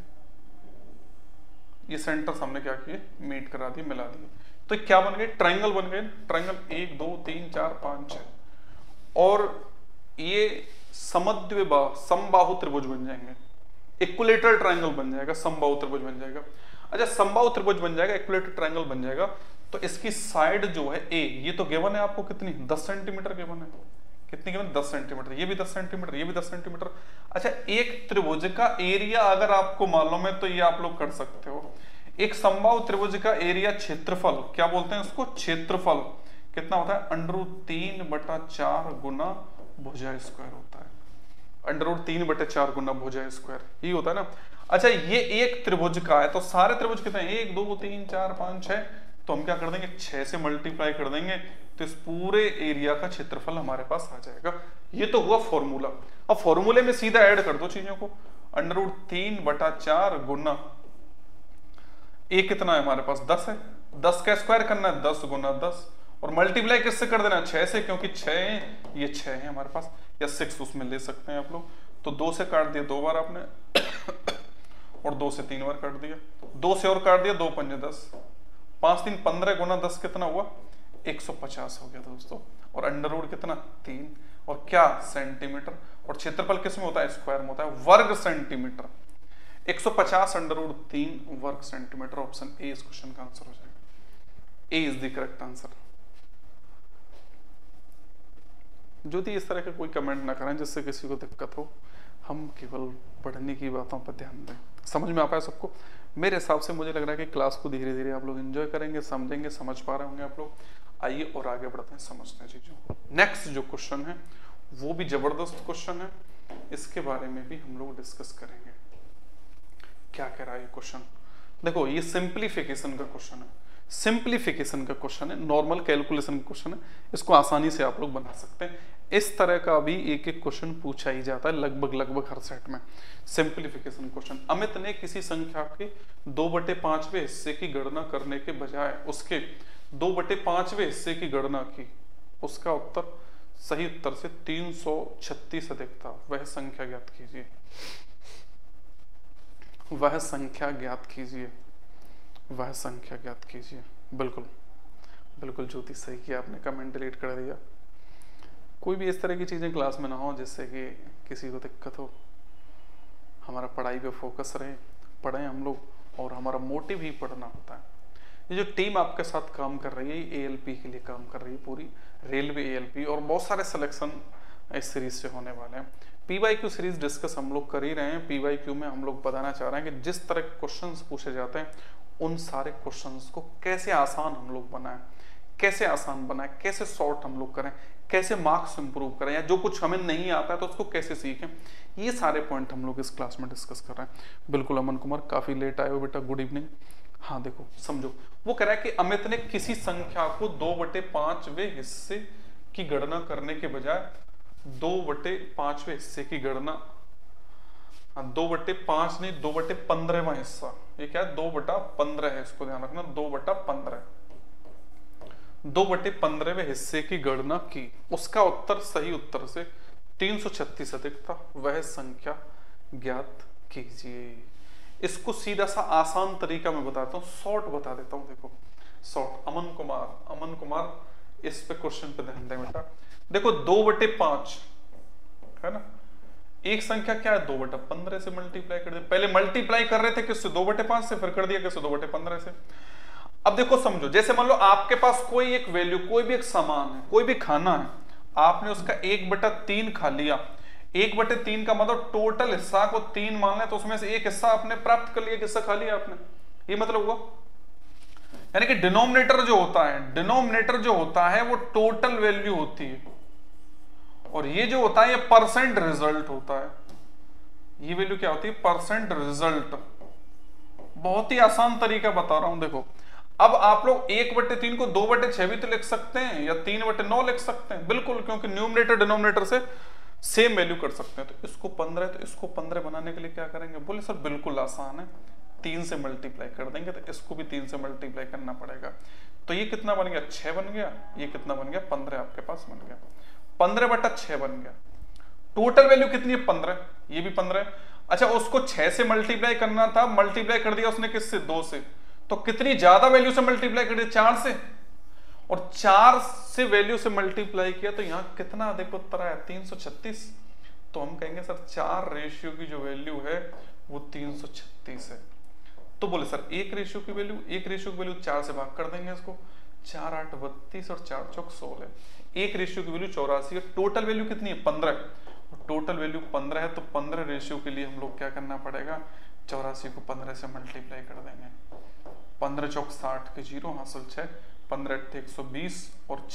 ये सेंटर हमने क्या किए मीट करा दिए, मिला दिए, तो क्या बन गए ट्रायंगल बन गए, ट्रायंगल एक दो तीन चार पांच छह, और ये समद्विबाहु समबाहु त्रिभुज बन जाएंगे, इक्विलेटरल ट्रायंगल बन जाएगा, समबाहु त्रिभुज बन जाएगा। अच्छा समबाहु त्रिभुज बन जाएगा, इक्विलेटरल ट्रायंगल बन जाएगा, तो इसकी साइड जो है ए, ये तो गिवन है आपको कितनी, दस सेंटीमीटर गिवन है, कितनी गिवन दस सेंटीमीटर, ये भी दस सेंटीमीटर, ये भी दस सेंटीमीटर। अच्छा एक त्रिभुज का एरिया अगर आपको मालूम है तो ये आप लोग कर सकते हो, एक समबाहु त्रिभुज का एरिया क्षेत्रफल, क्या बोलते हैं उसको क्षेत्रफल, कितना होता है अंडर रूट तीन बटा चार गुना भुजा स्क्वायर होता है, अंडर रूट तीन बटे चार गुना भुजा स्क्वायर ये होता है ना। अच्छा ये एक त्रिभुज का है, तो सारे त्रिभुज कितने हैं, एक दो तीन चार पांच छह, तो हम क्या कर देंगे छह से मल्टीप्लाई कर देंगे, तो इस पूरे एरिया का क्षेत्रफल हमारे पास आ जाएगा। ये तो हुआ फॉर्मूला, अब फॉर्मूले में सीधा ऐड कर दो चीजों को, अंडर रूट तीन बटा चार गुना ए कितना है हमारे पास दस है, दस का स्क्वायर करना है, दस गुना दस, और मल्टीप्लाई किससे कर देना छह से, क्योंकि छह ये छह है हमारे पास, या सिक्स उसमें ले सकते हैं आप लोग, तो दो से काट दिया दो बार आपने और दो से तीन बार काट दिया, दो से और काट दिया, दो पंजे दस, पांच तीन पंद्रह गुना दस कितना हुआ एक सौ पचास हो गया दोस्तों, और अंडर रूट कितना तीन, और क्या सेंटीमीटर, और क्षेत्रफल किस में होता है स्क्वायर में होता है, वर्ग सेंटीमीटर, एक सौ पचास अंडर रूट तीन वर्ग सेंटीमीटर। ऑप्शन ए इस क्वेश्चन का आंसर हो जाएगा, A is the correct answer. Jyoti इस तरह का कोई कमेंट ना करें जिससे किसी को दिक्कत हो, हम केवल पढ़ने की बातों पर ध्यान दें। समझ में आ पाया सबको? मेरे हिसाब से मुझे लग रहा है कि क्लास को धीरे धीरे आप लोग एंजॉय करेंगे, समझेंगे, समझ पा रहे होंगे आप लोग। आइए और आगे बढ़ते हैं, समझते हैं चीजों को। नेक्स्ट जो क्वेश्चन है वो भी जबरदस्त क्वेश्चन है, इसके बारे में भी हम लोग डिस्कस करेंगे। क्या कह रहा है ये क्वेश्चन, देखो ये सिंप्लीफिकेशन का क्वेश्चन है, सिंप्लीफिकेशन का क्वेश्चन है, नॉर्मल कैलकुलेशन का क्वेश्चन है, इसको आसानी से आप लोग बना सकते हैं। इस तरह का भी एक एक क्वेश्चन पूछा ही जाता है लगभग लगभग हर सेट में, सिंप्लीफिकेशन क्वेश्चन। अमित ने किसी संख्या के दो बटे पांचवें हिस्से की गणना करने के बजाय उसके दो बटे पांचवें हिस्से की गणना की, उसका उत्तर सही उत्तर से तीन सौ छत्तीस अधिक था, वह संख्या ज्ञात कीजिए, वह संख्या ज्ञात कीजिए, वह संख्या ज्ञात कीजिए। बिल्कुल बिल्कुल ज्योति सही किया आपने, कमेंट डिलीट कर दिया। कोई भी इस तरह की चीजें क्लास में ना हो जिससे कि किसी को दिक्कत हो, हमारा पढ़ाई पे फोकस रहे, पढ़ें हम लोग, और हमारा मोटिव ही पढ़ना होता है। ये जो टीम आपके साथ काम कर रही है, एएलपी के लिए काम कर रही है, पूरी रेलवे एएलपी, और बहुत सारे सिलेक्शन इस सीरीज से होने वाले हैं। पीवाईक्यू सीरीज डिस्कस हम लोग कर ही रहे हैं। पीवाईक्यू में हम लोग बताना चाह रहे हैं कि जिस तरह के क्वेश्चंस पूछे जाते हैं उन सारे क्वेश्चंस को कैसे आसान हम लोग बनाएं, कैसे आसान बनाए, कैसे शॉर्ट हम लोग करें, कैसे मार्क्स इंप्रूव करें, या जो कुछ हमें नहीं आता है तो उसको कैसे सीखें, ये सारे पॉइंट हम लोग इस क्लास में डिस्कस कर रहे हैं। बिल्कुल अमन कुमार, काफी लेट आए हो बेटा, गुड इवनिंग। हाँ देखो समझो, वो कह रहा है कि अमित ने किसी संख्या को दो बटे पांचवे हिस्से की गणना करने के बजाय दो बटे पांचवे हिस्से की गणना, हाँ दो बटे पांच नहीं, दो बटे पंद्रहवा हिस्सा, ये क्या है, दो बटा पंद्रह है, इसको ध्यान रखना, दो बटा पंद्रह, दो बटे पंद्रहवें हिस्से की गणना की। उसका उत्तर सही उत्तर से तीन सौ छत्तीस अधिक था, वह संख्या ज्ञात कीजिए। इसको सीधा सा आसान तरीका मैं बताता हूँ, शॉर्ट बता देता हूँ। देखो शॉर्ट, अमन कुमार, अमन कुमार इस पे क्वेश्चन पे ध्यान दें बेटा। देखो दो बटे पांच है ना, एक संख्या क्या है, दो बटा पंद्रह से मल्टीप्लाई कर दे। पहले मल्टीप्लाई कर रहे थे किससे, दो बटे पांच से, फिर कर दिया किससे, दो बटे पंद्रह से। अब देखो समझो, जैसे मान लो आपके पास कोई एक वैल्यू, कोई भी एक सामान है, कोई भी खाना है, आपने उसका एक बटा तीन खा लिया। एक बटे तीन का मतलब टोटल हिस्सा को तीन मान लें तो उसमें से एक हिस्सा आपने प्राप्त कर लिया, एक हिस्सा खा लिया आपने, ये मतलब हुआ। यानी कि डिनोमिनेटर जो होता है, डिनोमिनेटर जो होता है वो टोटल वैल्यू होती है, और ये जो होता है ये परसेंट रिजल्ट होता है। ये वैल्यू क्या होती है, परसेंट रिजल्ट। बहुत ही आसान तरीका बता रहा हूं। देखो अब आप लोग एक बटे तीन को दो बटे छह भी तो लिख सकते हैं, या तीन बटे नौ लिख सकते हैं, बिल्कुल, क्योंकि न्यूमरेटर डिनोमिनेटर से सेम वैल्यू कर सकते हैं। तो इसको पंद्रह, तो इसको पंद्रह बनाने के लिए क्या करेंगे, बोले सर बिल्कुल आसान है, तीन से मल्टीप्लाई कर देंगे, तो इसको भी तीन से मल्टीप्लाई करना पड़ेगा। तो ये कितना बन गया, छह बन गया, ये कितना बन गया, पंद्रह आपके पास बन गया, पंद्रह बटा छह बन गया। टोटल वैल्यू कितनी है, पंद्रह, ये भी पंद्रह। अच्छा उसको छह से मल्टीप्लाई करना था, मल्टीप्लाई कर दिया उसने किससे, दो से, तो कितनी ज्यादा वैल्यू से मल्टीप्लाई कर दिया, चार से, और चार से वैल्यू से मल्टीप्लाई किया तो यहां कितना अधिक उत्तर आया, तीन सौ छत्तीस। तो हम कहेंगे सर चार रेशियो की जो वैल्यू है वो तीन सौ छत्तीस है। तो बोले सर एक रेशियो की वैल्यू, एक रेशियो की वैल्यू चार से भाग कर देंगे इसको, चार आठ बत्तीस और चार चौक सोलह, एक रेशियो की वैल्यू चौरासी है। टोटल वैल्यू कितनी है, पंद्रह, टोटल वैल्यू पंद्रह है, तो पंद्रह रेशियो के लिए हम लोग क्या करना पड़ेगा, चौरासी को पंद्रह से मल्टीप्लाई कर देंगे, पंद्रह चौक साठ के जीरो, हासिल छह, पंद्रह अट्ठे एक सौ बीस और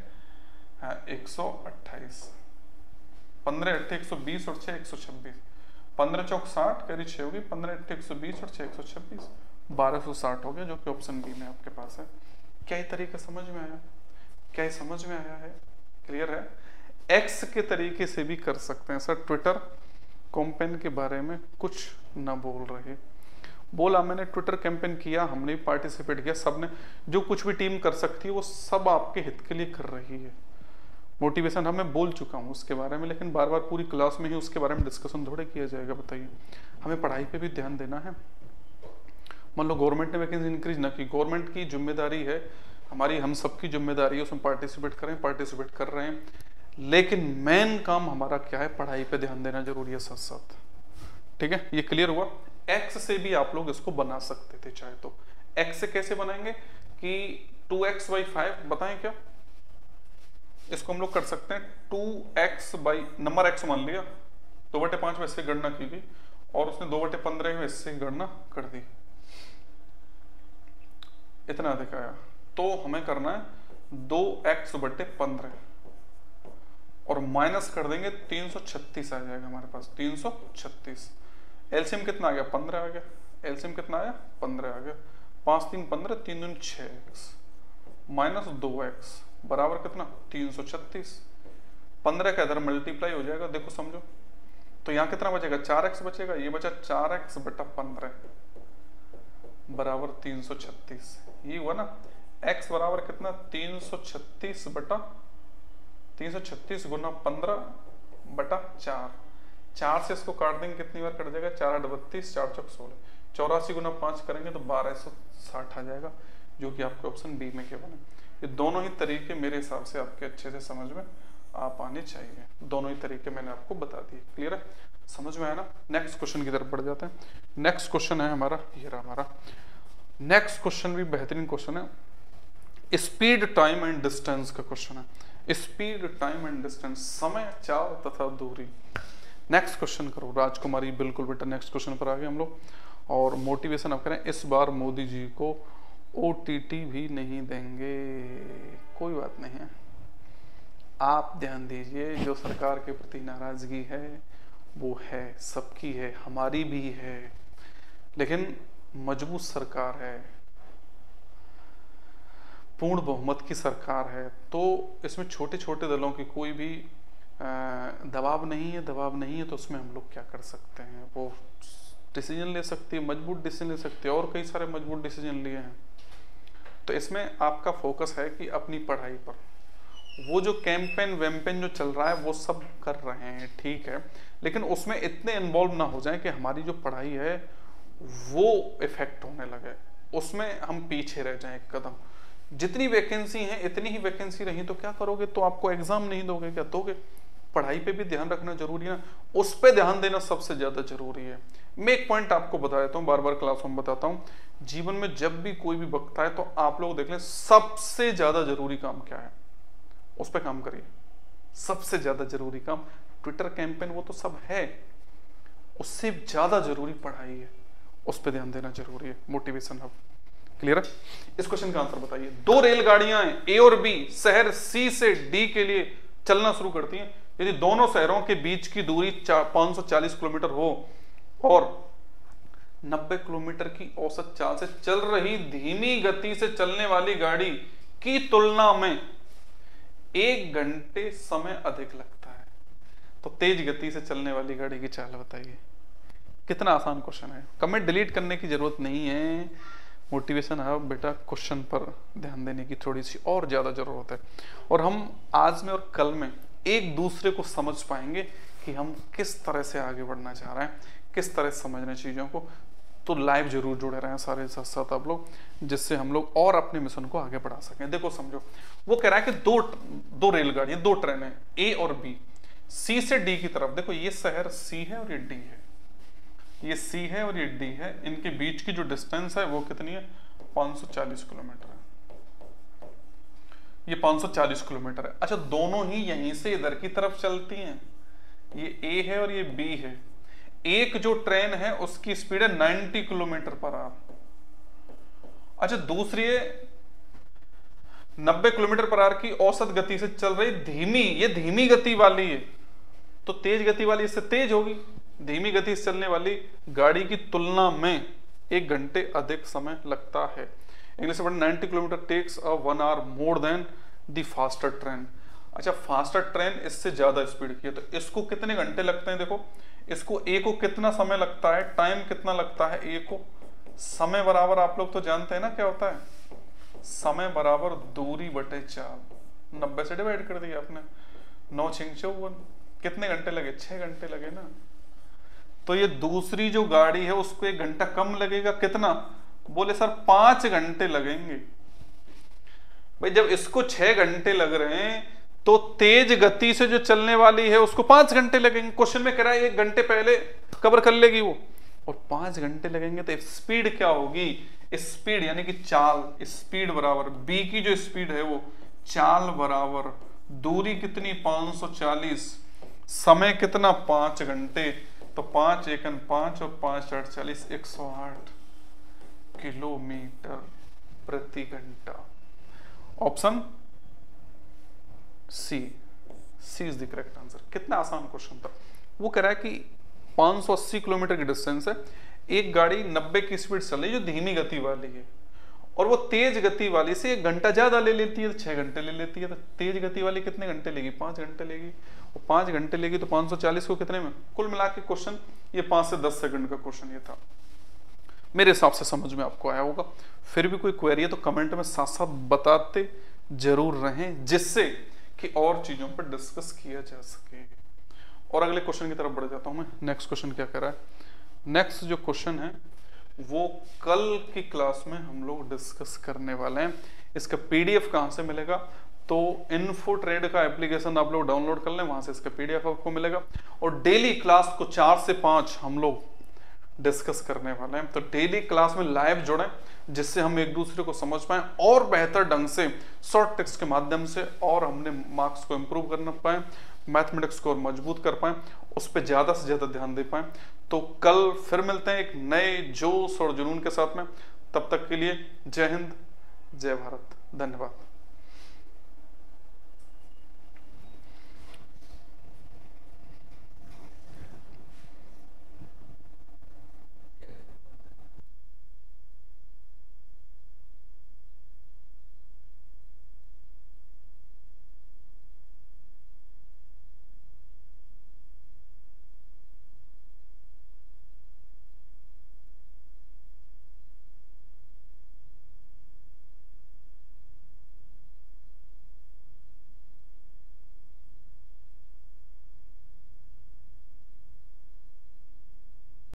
छह एक सौ अट्ठाईस, पंद्रह अट्ठे एक सौ बीस और छह एक सौ छब्बीस, पंद्रह चौक साठ करी छह होगी, पंद्रह अट्ठे एक सौ बीस और छह एक सौ छब्बीस, बारह सौ साठ हो गया, जो कि ऑप्शन बी में आपके पास है। क्या ये तरीका समझ में आया, क्या ये समझ में आया है, क्लियर है। एक्स के तरीके से भी कर सकते हैं सर, ट्विटर कैंपेन के बारे में कुछ ना बोल रहे, बोला मैंने ट्विटर कैंपेन किया, हमने पार्टिसिपेट किया, सबने, जो कुछ भी टीम कर सकती है वो सब आपके हित के लिए कर रही है। मोटिवेशन हमें बोल चुका हूँ उसके बारे में, लेकिन बार बार पूरी क्लास में ही उसके बारे में डिस्कशन थोड़े किया जाएगा, बताइए। हमें पढ़ाई पे भी ध्यान देना है। मान लो गवर्नमेंट ने वैकेंसी इंक्रीज ना की, गवर्नमेंट की जिम्मेदारी है, हमारी हम सबकी जिम्मेदारी है, उसमें पार्टिसिपेट करें, पार्टिसिपेट कर रहे हैं, लेकिन मेन काम हमारा क्या है, पढ़ाई पे ध्यान देना जरूरी है साथ साथ, ठीक है। ये क्लियर हुआ। एक्स से भी आप लोग इसको बना सकते थे चाहे तो। एक्स से कैसे बनाएंगे कि टू एक्स बाई फाइव, बताएं क्या, इसको हम लोग कर सकते हैं two X by, number X मान लिया, दो बटे पांच में इससे गणना की गई, और उसने दो बटे पंद्रह में इससे गणना कर दी, इतना अधिक आया। तो हमें करना है दो एक्स बटे पंद्रह और माइनस कर देंगे, तीन सौ छत्तीस आ जाएगा हमारे पास, तीन सौ छत्तीस। एलसीएम कितना आ गया, पंद्रह आ गया, एलसीएम कितना आया, पंद्रह आ गया, पांच तीन पंद्रह, तीन दूनी छह एक्स माइनस दो एक्स बराबर कितना, तीन सौ छत्तीस। पंद्रह का इधर मल्टीप्लाई हो जाएगा, देखो समझो, तो यहाँ कितना बचेगा, चार एक्स बचेगा, ये बचा चार एक्स बटा पंद्रह बराबर तीन सौ छत्तीस। ये हुआ ना, x बराबर कितना, तीन सौ छत्तीस बटा तीन सौ छत्तीस गुना पंद्रह बटा चार, चार से इसको काट देंगे कितनी बार कट जाएगा, चार आठ बत्तीस, चार चौक सोलह, चौरासी गुना पांच करेंगे तो बारह सौ साठ आ जाएगा, जो कि आपके ऑप्शन बी में केवल है। ये दोनों ही तरीके मेरे हिसाब से आपके अच्छे से समझ में आ पाने चाहिए, दोनों ही तरीके मैंने आपको बता दिए, क्लियर है, समझ में आया ना। नेक्स्ट क्वेश्चन की तरफ बढ़ जाते हैं। नेक्स्ट क्वेश्चन है हमारा, ये रहा हमारा नेक्स्ट क्वेश्चन, भी बेहतरीन क्वेश्चन है, स्पीड टाइम एंड डिस्टेंस का क्वेश्चन है। स्पीड टाइम एंड डिस्टेंस, समय चाल तथा दूरी। नेक्स्ट क्वेश्चन करो राजकुमारी, बिल्कुल बेटा नेक्स्ट क्वेश्चन पर आ गए हम लोग। और मोटिवेशन आप करें, इस बार मोदी जी को ओटीटी भी नहीं देंगे, कोई बात नहीं है। आप ध्यान दीजिए, जो सरकार के प्रति नाराजगी है वो है, सबकी है, हमारी भी है, लेकिन मजबूत सरकार है, पूर्ण बहुमत की सरकार है, तो इसमें छोटे छोटे दलों की कोई भी दबाव नहीं है। दबाव नहीं है तो उसमें हम लोग क्या कर सकते हैं, वो डिसीजन ले सकती है, मजबूत डिसीजन ले सकती है, और कई सारे मजबूत डिसीजन लिए हैं। तो इसमें आपका फोकस है कि अपनी पढ़ाई पर, वो जो कैंपेन वैम्पेन जो चल रहा है वो सब कर रहे हैं, ठीक है, लेकिन उसमें इतने इन्वॉल्व ना हो जाए कि हमारी जो पढ़ाई है वो इफेक्ट होने लगे, उसमें हम पीछे रह जाएं एक कदम। जितनी वैकेंसी है इतनी ही वैकेंसी रही तो क्या करोगे, तो आपको एग्जाम नहीं दोगे, क्या दोगे? पढ़ाई पे भी ध्यान रखना जरूरी है ना, उस पे ध्यान देना सबसे ज्यादा जरूरी है। मैं एक पॉइंट आपको बता देता हूँ, बार बार क्लास में बताता हूँ, जीवन में जब भी कोई भी वक्त आए तो आप लोग देख लें सबसे ज्यादा जरूरी काम क्या है, उस पर काम करिए। सबसे ज्यादा जरूरी काम ट्विटर कैंपेन वो तो सब है, उससे ज्यादा जरूरी पढ़ाई है, उस पर ध्यान देना जरूरी है। मोटिवेशन हब क्लियर है? इस क्वेश्चन का आंसर बताइए। दो रेलगाड़ियां ए और बी शहर सी से डी के लिए चलना शुरू करती हैं। यदि दोनों शहरों के बीच की दूरी पाँच सौ चालीस किलोमीटर हो और नब्बे किलोमीटर की औसत चाल से चल रही धीमी गति से चलने वाली गाड़ी की तुलना में एक घंटे समय अधिक लगता है, तो तेज गति से चलने वाली गाड़ी की चाल बताइए। कितना आसान क्वेश्चन है, कमेंट डिलीट करने की जरूरत नहीं है। मोटिवेशन है बेटा, क्वेश्चन पर ध्यान देने की थोड़ी सी और ज्यादा जरूरत है, और हम आज में और कल में एक दूसरे को समझ पाएंगे कि हम किस तरह से आगे बढ़ना चाह रहे हैं, किस तरह से समझना चीजों को। तो लाइव जरूर जुड़े रहें सारे साथ साथ आप लोग, जिससे हम लोग और अपने मिशन को आगे बढ़ा सकें। देखो समझो, वो कह रहा है कि दो दो रेलगाड़ियां, दो ट्रेनें ए और बी सी से डी की तरफ। देखो ये शहर सी है और ये डी है, ये सी है और ये डी है, इनके बीच की जो डिस्टेंस है वो कितनी है, पाँच सौ चालीस किलोमीटर है। ये पाँच सौ चालीस किलोमीटर है। अच्छा, दोनों ही यहीं से इधर की तरफ चलती हैं, ये ए है और ये बी है। एक जो ट्रेन है उसकी स्पीड है नब्बे किलोमीटर पर आवर। अच्छा, दूसरी नब्बे किलोमीटर पर आवर की औसत गति से चल रही धीमी, ये धीमी गति वाली है, तो तेज गति वाली इससे तेज होगी। धीमी गति से चलने वाली गाड़ी की तुलना में एक घंटे अधिक समय लगता है। इंग्लिश में नब्बे kilometre takes a one hour more than the faster train. अच्छा, फास्टर ट्रेन इससे ज्यादा स्पीड की है, तो इसको कितने घंटे लगते हैं? देखो, इसको ए को कितना समय लगता है, टाइम कितना लगता है ए को, समय बराबर आप लोग तो जानते हैं ना क्या होता है, समय बराबर दूरी बटे चाल। नब्बे से डिवाइड कर दिया आपने, नौ छिंग चौवन, कितने घंटे लगे? छह घंटे लगे ना। तो ये दूसरी जो गाड़ी है उसको एक घंटा कम लगेगा, कितना? बोले सर पांच घंटे लगेंगे। भाई जब इसको छह घंटे लग रहे हैं तो तेज गति से जो चलने वाली है उसको पांच घंटे लगेंगे। क्वेश्चन में कह रहा है एक घंटे पहले कवर कर लेगी वो, और पांच घंटे लगेंगे, तो स्पीड क्या होगी? स्पीड यानी कि चाल, स्पीड बराबर बी की जो स्पीड है वो चाल बराबर दूरी कितनी, पाँच सौ चालीस, समय कितना, पांच घंटे, तो पांच एकन पांच और पांच आठ चालीस, एक सौ आठ किलोमीटर प्रति घंटा। Option C, C is the correct answer. कितना आसान क्वेश्चन था। वो कह रहा है कि पाँच सौ अस्सी किलोमीटर की डिस्टेंस है, एक गाड़ी नब्बे की स्पीड चल रही है जो धीमी गति वाली है, और वो तेज गति वाली से एक घंटा ज्यादा ले लेती है, तो छह घंटे ले लेती है। तो तेज गति वाली कितने घंटे लेगी? पांच घंटे लेगी। वो पांच घंटे लेगी तो पाँच सौ चालीस को कितने में? कुल मिला के क्वेश्चन ये पांच से दस सेकंड का क्वेश्चन ये था। मेरे हिसाब से समझ में आपको आया होगा। फिर भी कोई क्वेरी है तो कमेंट में साथ साथ बताते जरूर रहें, जिससे कि और चीजों पर डिस्कस किया जा सके। और अगले क्वेश्चन की तरफ बढ़ जाता हूं मैं। नेक्स्ट क्वेश्चन क्या कह रहा है? नेक्स्ट जो क्वेश्चन है वो कल की क्लास में हम लोग डिस्कस करने वाले हैं। इसका पीडीएफ कहां से मिलेगा? तो इन्फो ट्रेड का एप्लीकेशन आप लोग डाउनलोड कर लें, वहां से इसका पीडीएफ आपको मिलेगा। और डेली क्लास को चार से पांच हम लोग डिस्कस करने वाले हैं, तो डेली क्लास में लाइव जुड़ें, जिससे हम एक दूसरे को समझ पाएं और बेहतर ढंग से शॉर्ट टेक्स्ट के माध्यम से, और हमने मार्क्स को इम्प्रूव करना पाए, मैथमेटिक्स को और मजबूत कर पाएं, उस पर ज्यादा से ज्यादा ध्यान दे पाएं। तो कल फिर मिलते हैं एक नए जोश और जुनून के साथ में। तब तक के लिए जय हिंद, जय भारत, धन्यवाद।